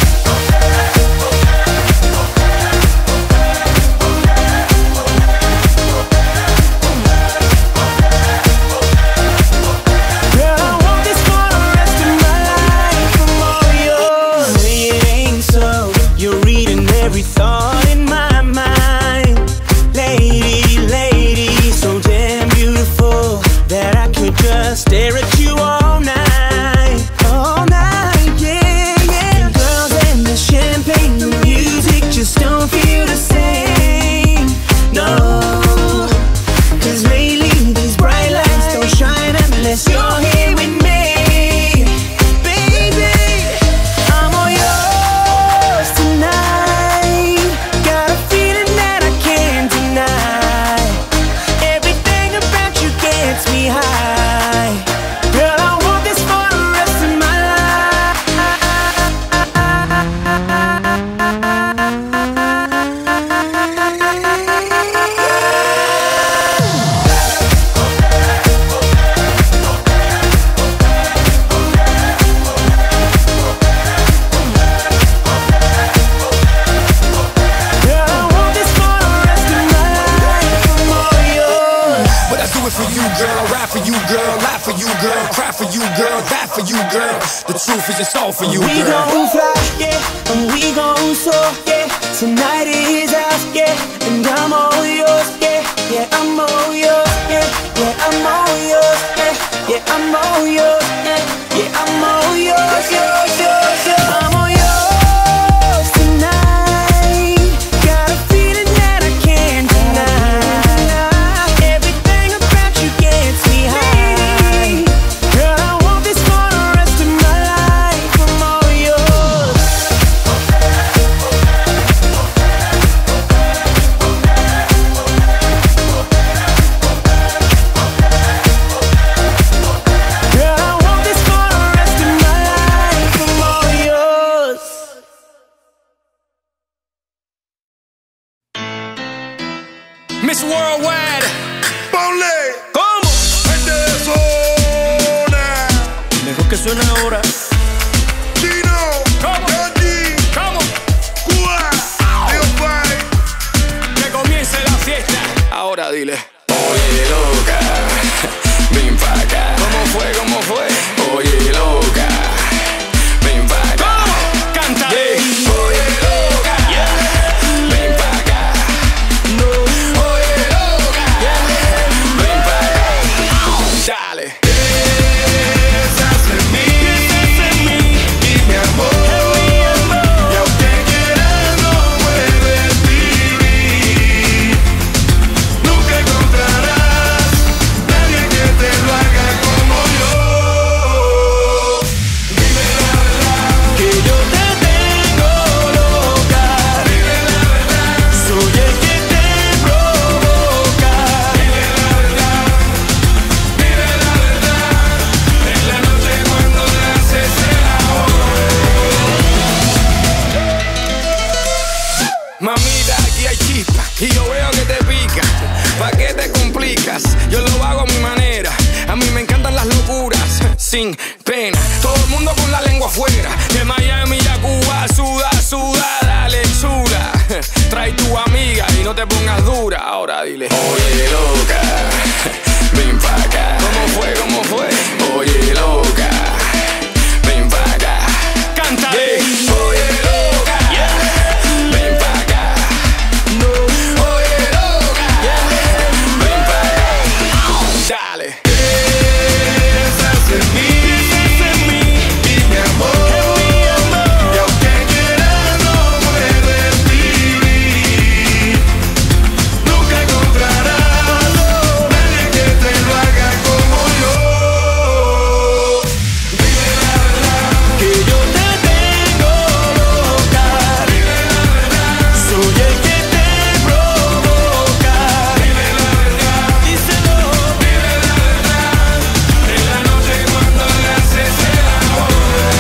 Girl, I want this for the rest of my life. I'm all yours. Say it ain't so. You're reading every thought in my mind. Lady, lady, so damn beautiful that I could just stare at you all night. All night, yeah, yeah. The girls and the champagne, the music just don't feel the same. No, 'cause lately these bright lights don't shine unless you're here with me. Baby, I'm all yours tonight. Got a feeling that I can't deny. Everything about you gets me high. Girl, I want this for the rest of my life. Girl, I want this for the rest of my life. I'm all yours. But I do it for you, girl. I ride for you, girl. Lie for you, girl. Cry for you, girl. Die for you, girl. The truth is just all for you, We girl. gon' fly, yeah, and we gon' soar, yeah. Tonight is ours, yeah, and I'm all yours, yeah, yeah, I'm all yours, yeah, yeah, I'm all yours. Yeah, I'm all yours. Yeah, I'm all yours, yours, yours, yours. I'm all yours tonight. Got a feeling that I can't deny. Everything about you gets me high. Girl, I want this for the rest of my life. I'm all yours. Girl, I want this for the rest of my life. I'm all yours. Miss Worldwide. Ponle. ¿Cómo? Gente de zona. Mejor que suene ahora. Chino. ¿Cómo? Yogi. ¿Cómo? Cuba. Leo Pai. Que comience la fiesta. Ahora dile. Oye, loca, ven pa' acá. ¿Cómo fue? ¿Cómo fue? Oye, loca, ven pa' acá. Cántale. Oye, loca, ven pa' acá. Oye, loca, ven pa' acá. Dale. Piensas en mí y mi amor. Y aunque quieras no puedes vivir. Nunca encontrarás nadie que te lo haga como yo. Dime la verdad, Que yo te tengo loca. dime la verdad, Soy el que te provoca. dime la verdad, dime la verdad. En la noche cuando le haces el amor. Mamita, aquí hay chispa y yo veo que te pica. ¿Pa' qué te complicas? Yo lo hago a mi manera. A mí me encantan las locuras, sin pena. Todo el mundo con la lengua afuera. De Miami a Cuba, suda, suda, dale chula. Trae tu amiga y no te pongas dura. Ahora dile. Oye, loca, ven pa' acá. ¿Cómo fue? ¿Cómo fue? Oye, loca, ven pa' acá. Cántale. Oye, loca, ven pa' acá. Oye, loca, ven pa' acá. Dale. Piensas en mí y mi amor. Y aunque quieras no puedes vivir. Nunca encontrarás nadie que te lo haga como yo. Dime la verdad, Que yo te tengo loca. dime la verdad, Soy el que te provoca. dime la verdad, Díselo. dime la verdad. En la noche cuando le haces el amor.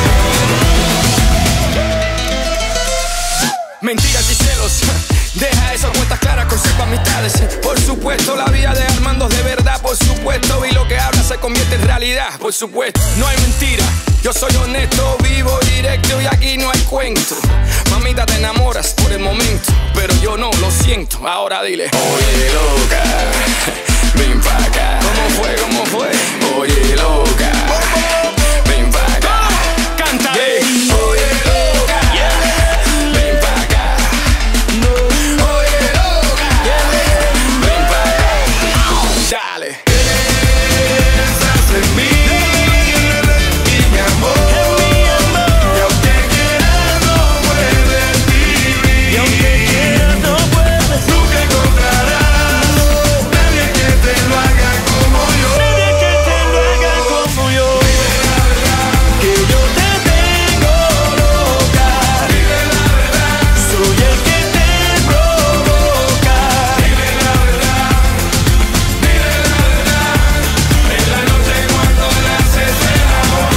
Mentiras y celos. Deja esas cuentas claras, conserva amistades. Por supuesto, la vida de Armando es de verdad, por supuesto. Y lo que habla se convierte en realidad, por supuesto. No hay mentira, yo soy honesto, vivo directo y aquí no hay cuento. Mamita, te enamoras por el momento, pero yo no, lo siento. Ahora dile. Oye, loca, ven pa' acá. ¿Cómo fue? ¿Cómo fue? Oye, loca, ven pa' acá. Cántale. Oye, loca, ven pa' acá. Oye, loca, ven pa' acá. Dale. Piensas en mí y mi amor. Y aunque quieras no puedes vivir. Y aunque quieras no puedes. Nunca encontrarás nadie que te lo haga como yo. Nadie que te lo haga como yo. Que yo te tengo loca. Dime la verdad, Soy el que te provoca. dime la verdad, dime la verdad. En la noche cuando le haces el amor.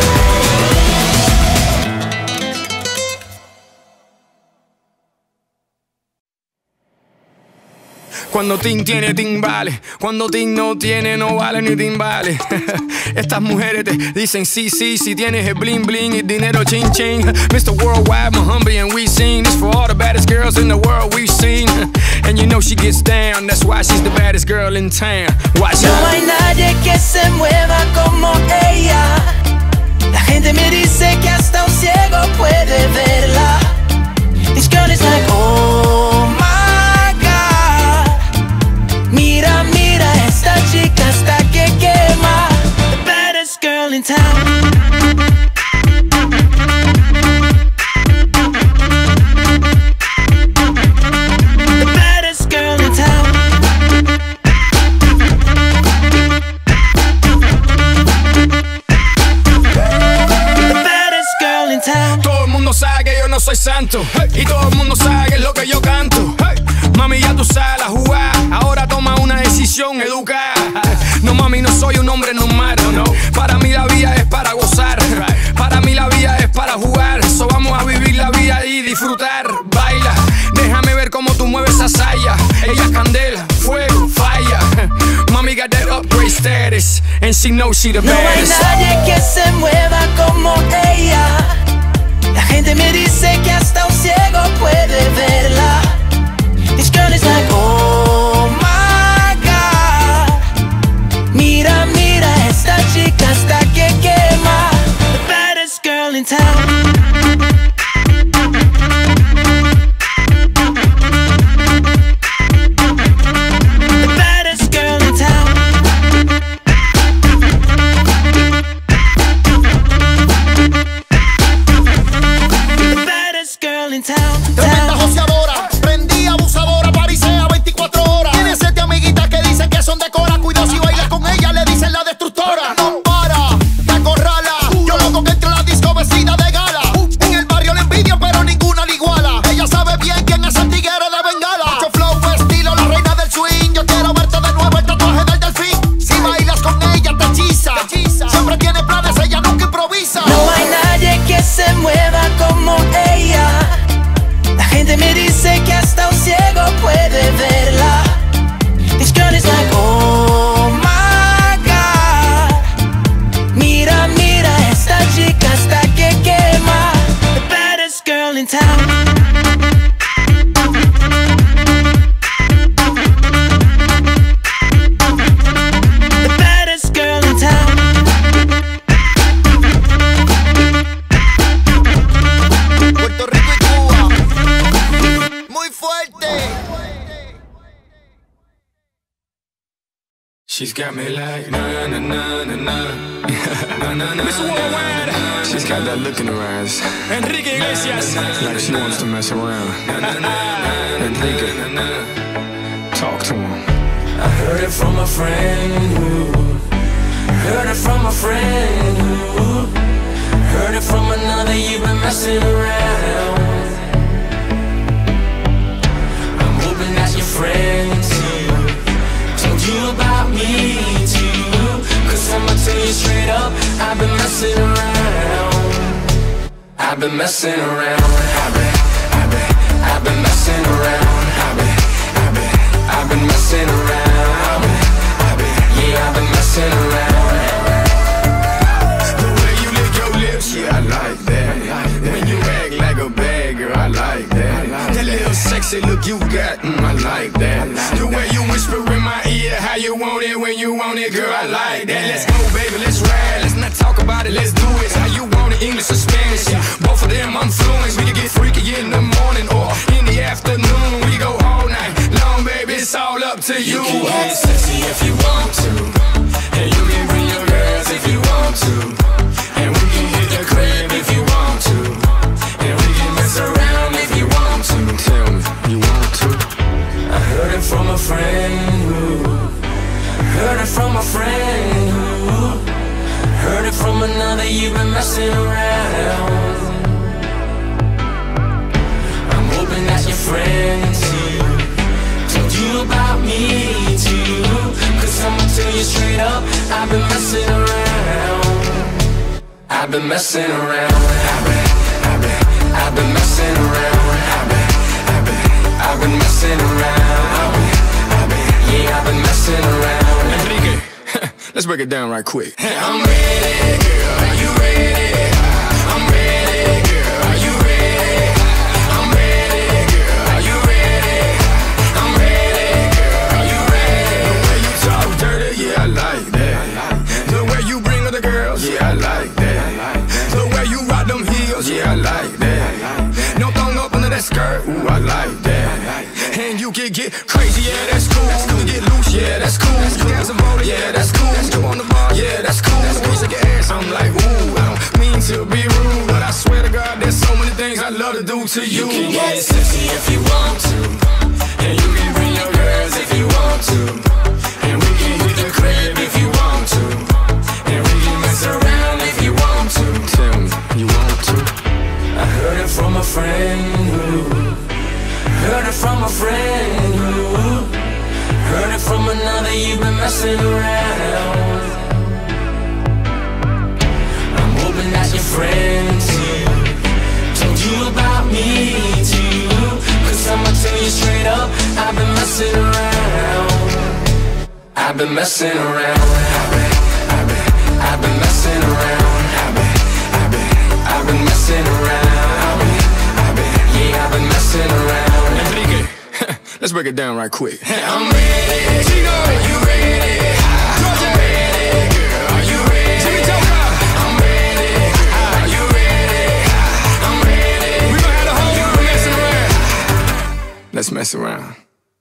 Cuando Tim tiene timbales, cuando Tim no tiene, no vale ni timbales. Estas mujeres te dicen sí, sí, si tienes el bling bling y dinero ching ching. Mr. Worldwide, Muhammad, and we sing this for all the baddest girls in the world we've seen. And you know she gets down, that's why she's the baddest girl in town. Watch No out. hay nadie que se mueva como ella. La gente me dice que hasta un ciego puede verla. This girl is like, oh my God. Mira, mira, esta chica está que quema. The tanto. Y todo el mundo sabe que es lo que yo canto. Mami, ya tú sabes la jugada. Ahora toma una decisión educada. No, mami, no soy un hombre normal. Para mí la vida es para gozar. Para mí la vida es para jugar. So vamos a vivir la vida y disfrutar. Baila, déjame ver cómo tú mueves esa saya. Ella es candela, fuego, falla. Mami got that upgrade status and she knows she the No hay baddest. nadie que se mueva como ella. La gente me dice que hasta un ciego puede verla. This girl is like, oh my God. Mira, mira, esta chica hasta que quema. The baddest girl in town. The baddest girl in town. The baddest girl in town. Tremenda joseadora, prendí abusadora, parisea 24 horas. Tiene 7 amiguitas que dicen que son de Cora. Cuidado si bailas con ella, le dicen la destructora. No para, te acorrala. Yo loco que entre la disco vestida de gala. En el barrio la envidia, pero ninguna la iguala. Ella sabe bien quién es el tigre de Bengala. Mucho flow, estilo, la reina del swing. Yo quiero verte de nuevo el tatuaje del delfín. Si bailas con ella te hechiza. Siempre tiene planes, ella nunca improvisa. No hay nadie que se mueva como ella. La gente me dice que hasta un ciego puede verla. This girl is like, oh my God. Mira, mira, esta chica hasta que quema. The baddest girl in town. The baddest girl in town. Puerto Rico y Cuba, muy fuerte. She's got me like na na na na na na na na. She's got that look in her eyes, Enrique Iglesias. like she wants to mess around. Enrique, talk to him. I heard it from a friend who heard it from a friend who heard it from another. You've been messing around. I'm hoping that your friends told you about me too. Cause I'ma tell you straight up, I've been messing around. I've been messing around. I've been messing around. I've been messing around. Yeah, I've been messing around. The way you lick your lips, yeah, I like that. When you act like a bad girl, I like that. That little sexy look you got, I like that. The way you whisper in my ear, how you want it when you want it, girl, I like that. Let's go, baby, let's ride. Let's not talk about it, let's do it. How you want it, English or Spanish? Both of them I'm fluent. We can get freaky in the morning or in the afternoon. We go all night long, baby, it's all up to you. You can get sexy if you want to, and you can bring your girls if you want to, and we can hit the crib if you want to, and we can mess around if you want to. Tell me, you want to? I heard it from a friend who heard it from a friend who heard it from another. You've been messing around. I'm hoping that your friends told you about me too. Cause I'ma tell you straight up, I've been messing around. I've been messing around. I've been messing around. I've been messing around. Yeah, I've been messing around. Enrique, let's break it down right quick. I'm ready, girl, are you ready? I'm ready, girl, are you ready? I'm ready, girl, are you ready? I'm ready, girl, are you ready? The way you talk dirty, yeah, I like that. The way you bring other girls, yeah, I like that. The way you rock them heels, yeah, I like that. No thong up under that skirt, ooh, I like that. And you can get crazy, yeah, that's cool. You can get loose, yeah, that's cool. You got some motor, yeah, that's cool. You on the bar, yeah, that's cool. You shake your ass, I'm like, ooh, I don't mean to be rude, but I swear to God, there's so many things I love to do to you. You can get sexy if you want to, and you can bring your girls if you want to, and we can hit the crib if you want to, and we can mess around if you want to. Tell me, you want to? I heard it from a friend messing around. I've been messing around. I've been messing around. I've been messing around. Yeah, I've been messing around. Enrique, let's break it down right quick. I'm ready. Chino, are you ready? I'm ready, girl. Are you ready? Jimmy Joker, I'm ready. Are you ready? I'm ready. we gon' have the whole You world messing ready? around. Let's mess around.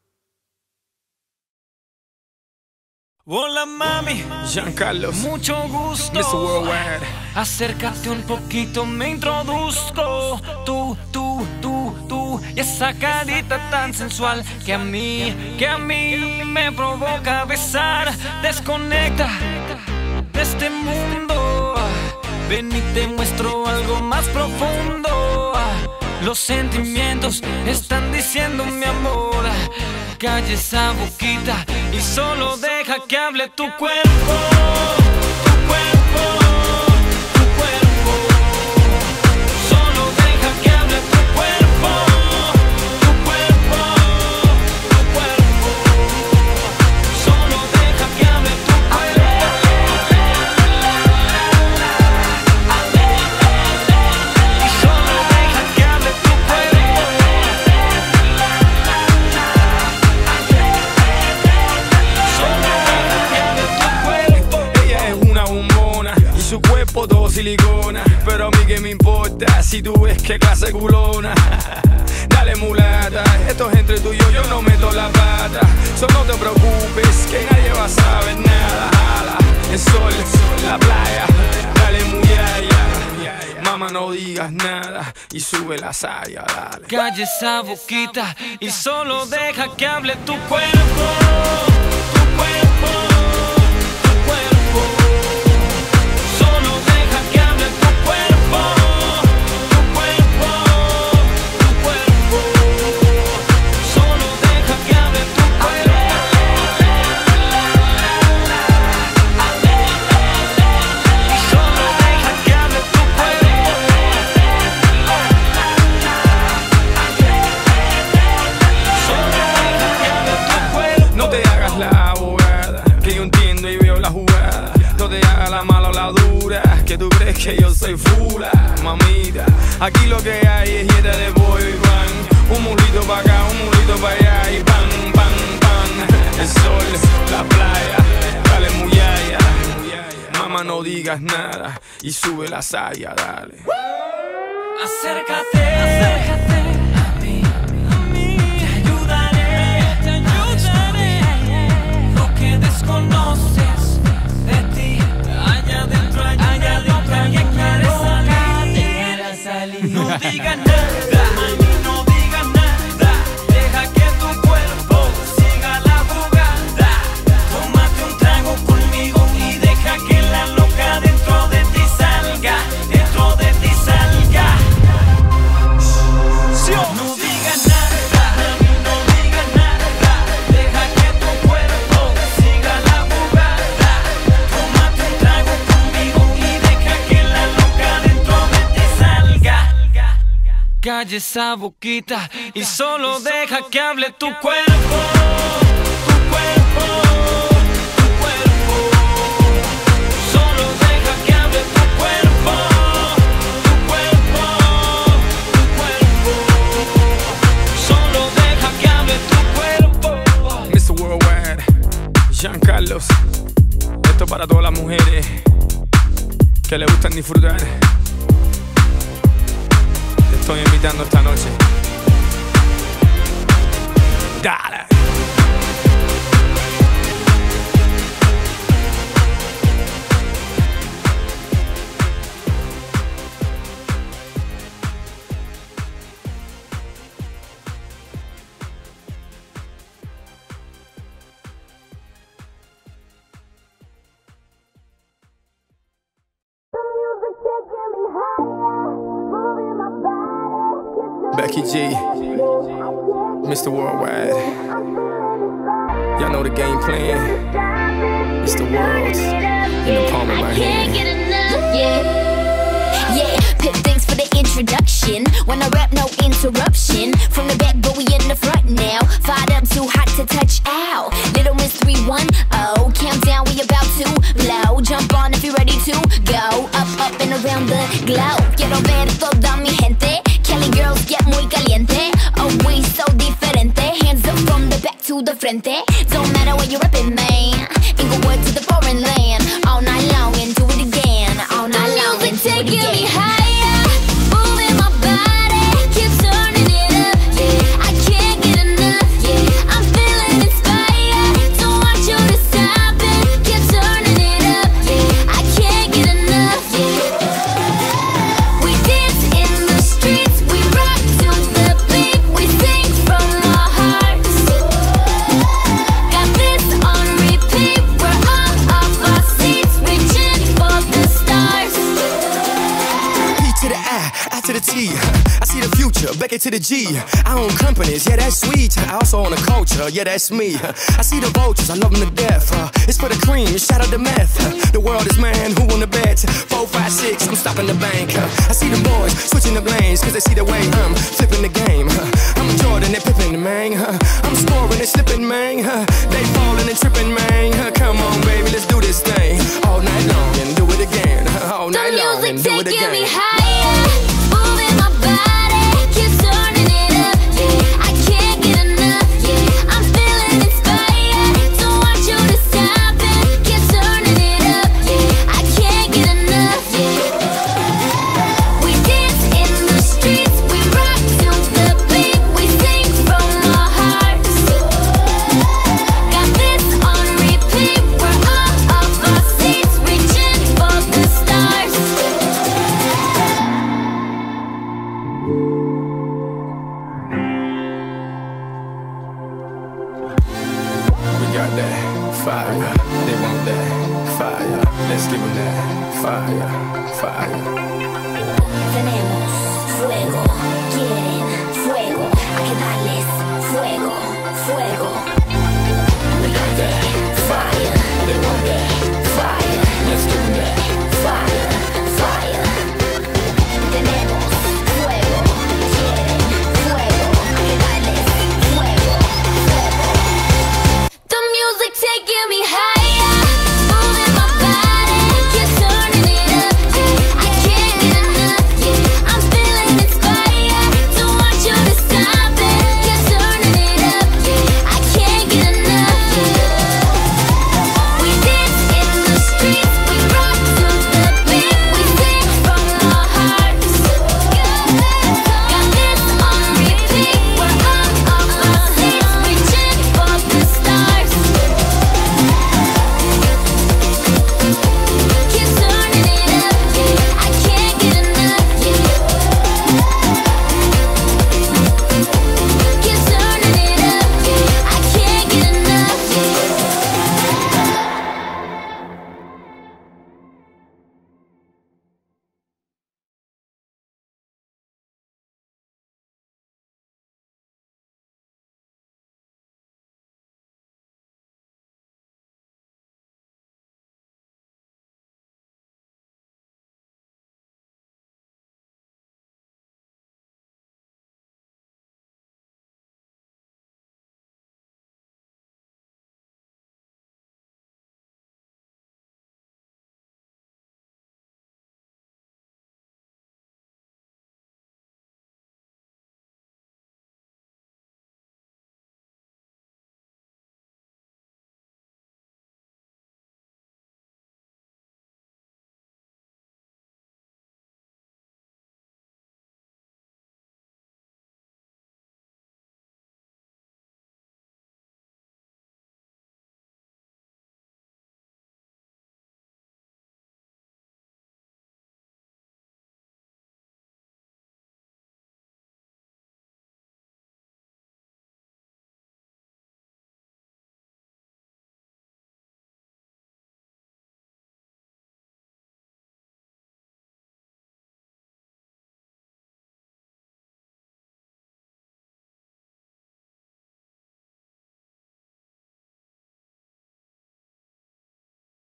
Hola mami, Giancarlo, mucho gusto. Mr. Worldwide. Acércate un poquito, me introduzco. Tú, y esa carita tan sensual que a mí me provoca besar. Desconecta de este mundo. Ven y te muestro algo más profundo. Los sentimientos están diciendo mi amor. Calla esa boquita y solo deja que hable tu cuerpo. Tu cuerpo, tu cuerpo. Solo deja que hable tu cuerpo. Tu cuerpo, tu cuerpo. Solo deja que hable tu cuerpo. Y solo deja que hable tu cuerpo. Ella es una bombona y su cuerpo todo silicona. Pero a mí que me importa si tú ves qué clase culona. Dale mulata, esto es entre tú y yo no meto la pata. Solo no te preocupes que nadie va a saber nada. Jala, el sol, la playa, dale muyaya. Mamá no digas nada y sube la saya, dale. Calla esa boquita y solo deja que hable tu cuerpo. Tu cuerpo, tu cuerpo. Solo deja que hable tu cuerpo. Tu cuerpo, tu cuerpo. Solo deja que hable tu cuerpo. Y solo deja que hable tu cuerpo. No te hagas la abogada, que yo entiendo y veo la jugada. No te hagas la mala o la dura, que tú crees que yo soy fula. Mamita, aquí lo que hay es dieta de pollo y pan. Un mulito pa' acá, un mulito pa' allá y pan, pan, pan. El sol, la playa, dale muyaya. Mamá no digas nada y sube la saya, dale. Acércate, acércate a mí, te ayudaré, te ayudaré. Lo que desconoces de ti, allá adentro, alguien quiere salir. No digas nada, mami, no digas nada. Deja que tu cuerpo siga la jugada. Tómate un trago conmigo y deja que la loca dentro de ti salga, dentro de ti salga. No digas nada, mami, no digas nada. Deja que tu cuerpo siga la jugada. Tómate un trago conmigo y deja que la loca dentro de ti salga. Calla esa boquita y solo deja que hable tu cuerpo. Tu cuerpo, tu cuerpo. Solo deja que hable tu cuerpo. Tu cuerpo, tu cuerpo. Solo deja que hable tu cuerpo. Mr. Worldwide, Giancarlos. Esto para todas las mujeres que le gustan disfrutar. Te estoy invitando esta noche. Dale. Becky G, Mr. Worldwide. Y'all know the game plan. It's the world in the palm of my I can't hand. get enough, yeah. Yeah, pit thanks for the intro. introduction. When I rap, no interruption. From the back, but we in the front now. Fired up, too hot to touch. Ow. Little Miss 310. Countdown, we about to blow. Jump on if you're ready to go. Up, up and around the globe. Quiero ver toda mi gente. Cali girls get muy caliente. Oh, we so diferente. Hands up from the back to the frente. Don't matter where you're reppin', man. Inglewood to the foreign land. All night long and do it again. All night long and do it again. Me higher, moving my body, keep turning it up. Yeah, I can't get enough. Yeah, I'm feeling inspired. Don't want you to stop it. Keep turning it up. Yeah, I can't get enough. Yeah, we dance in the streets, we rock to the beat, we sing from our hearts. Got this on repeat, we're all off our seats, reaching for the stars. P to the I to the T. I see the future, Becky to the G. I own companies, yeah, that's sweet. I also own a culture, yeah, that's me. I see the vultures, I love them to death. It's for the cream, shout out the meth. The world is man, who on the bet? 4, 5, 6, I'm stopping the bank. I see the boys switching the lanes, cause they see the way I'm flipping the game. I'm Jordan, they're pippin', man. I'm scoring and slipping, man. They falling and tripping, man. Come on, baby, let's do this thing. All night long and do it again. All night long and do it Taking me again. higher, moving my body, keep turning it up. Yeah, I can't get enough. Yeah, I'm feeling inspired. Don't want you to stop it. Keep turning it up. Yeah, I can't get enough. Yeah, we dance in the streets, we rock to the beat, we sing from our hearts. Got this on repeat, we're all off our seats, reaching for the stars. We got that fire, they want that fire. Let's give them that fire, fire. Tenemos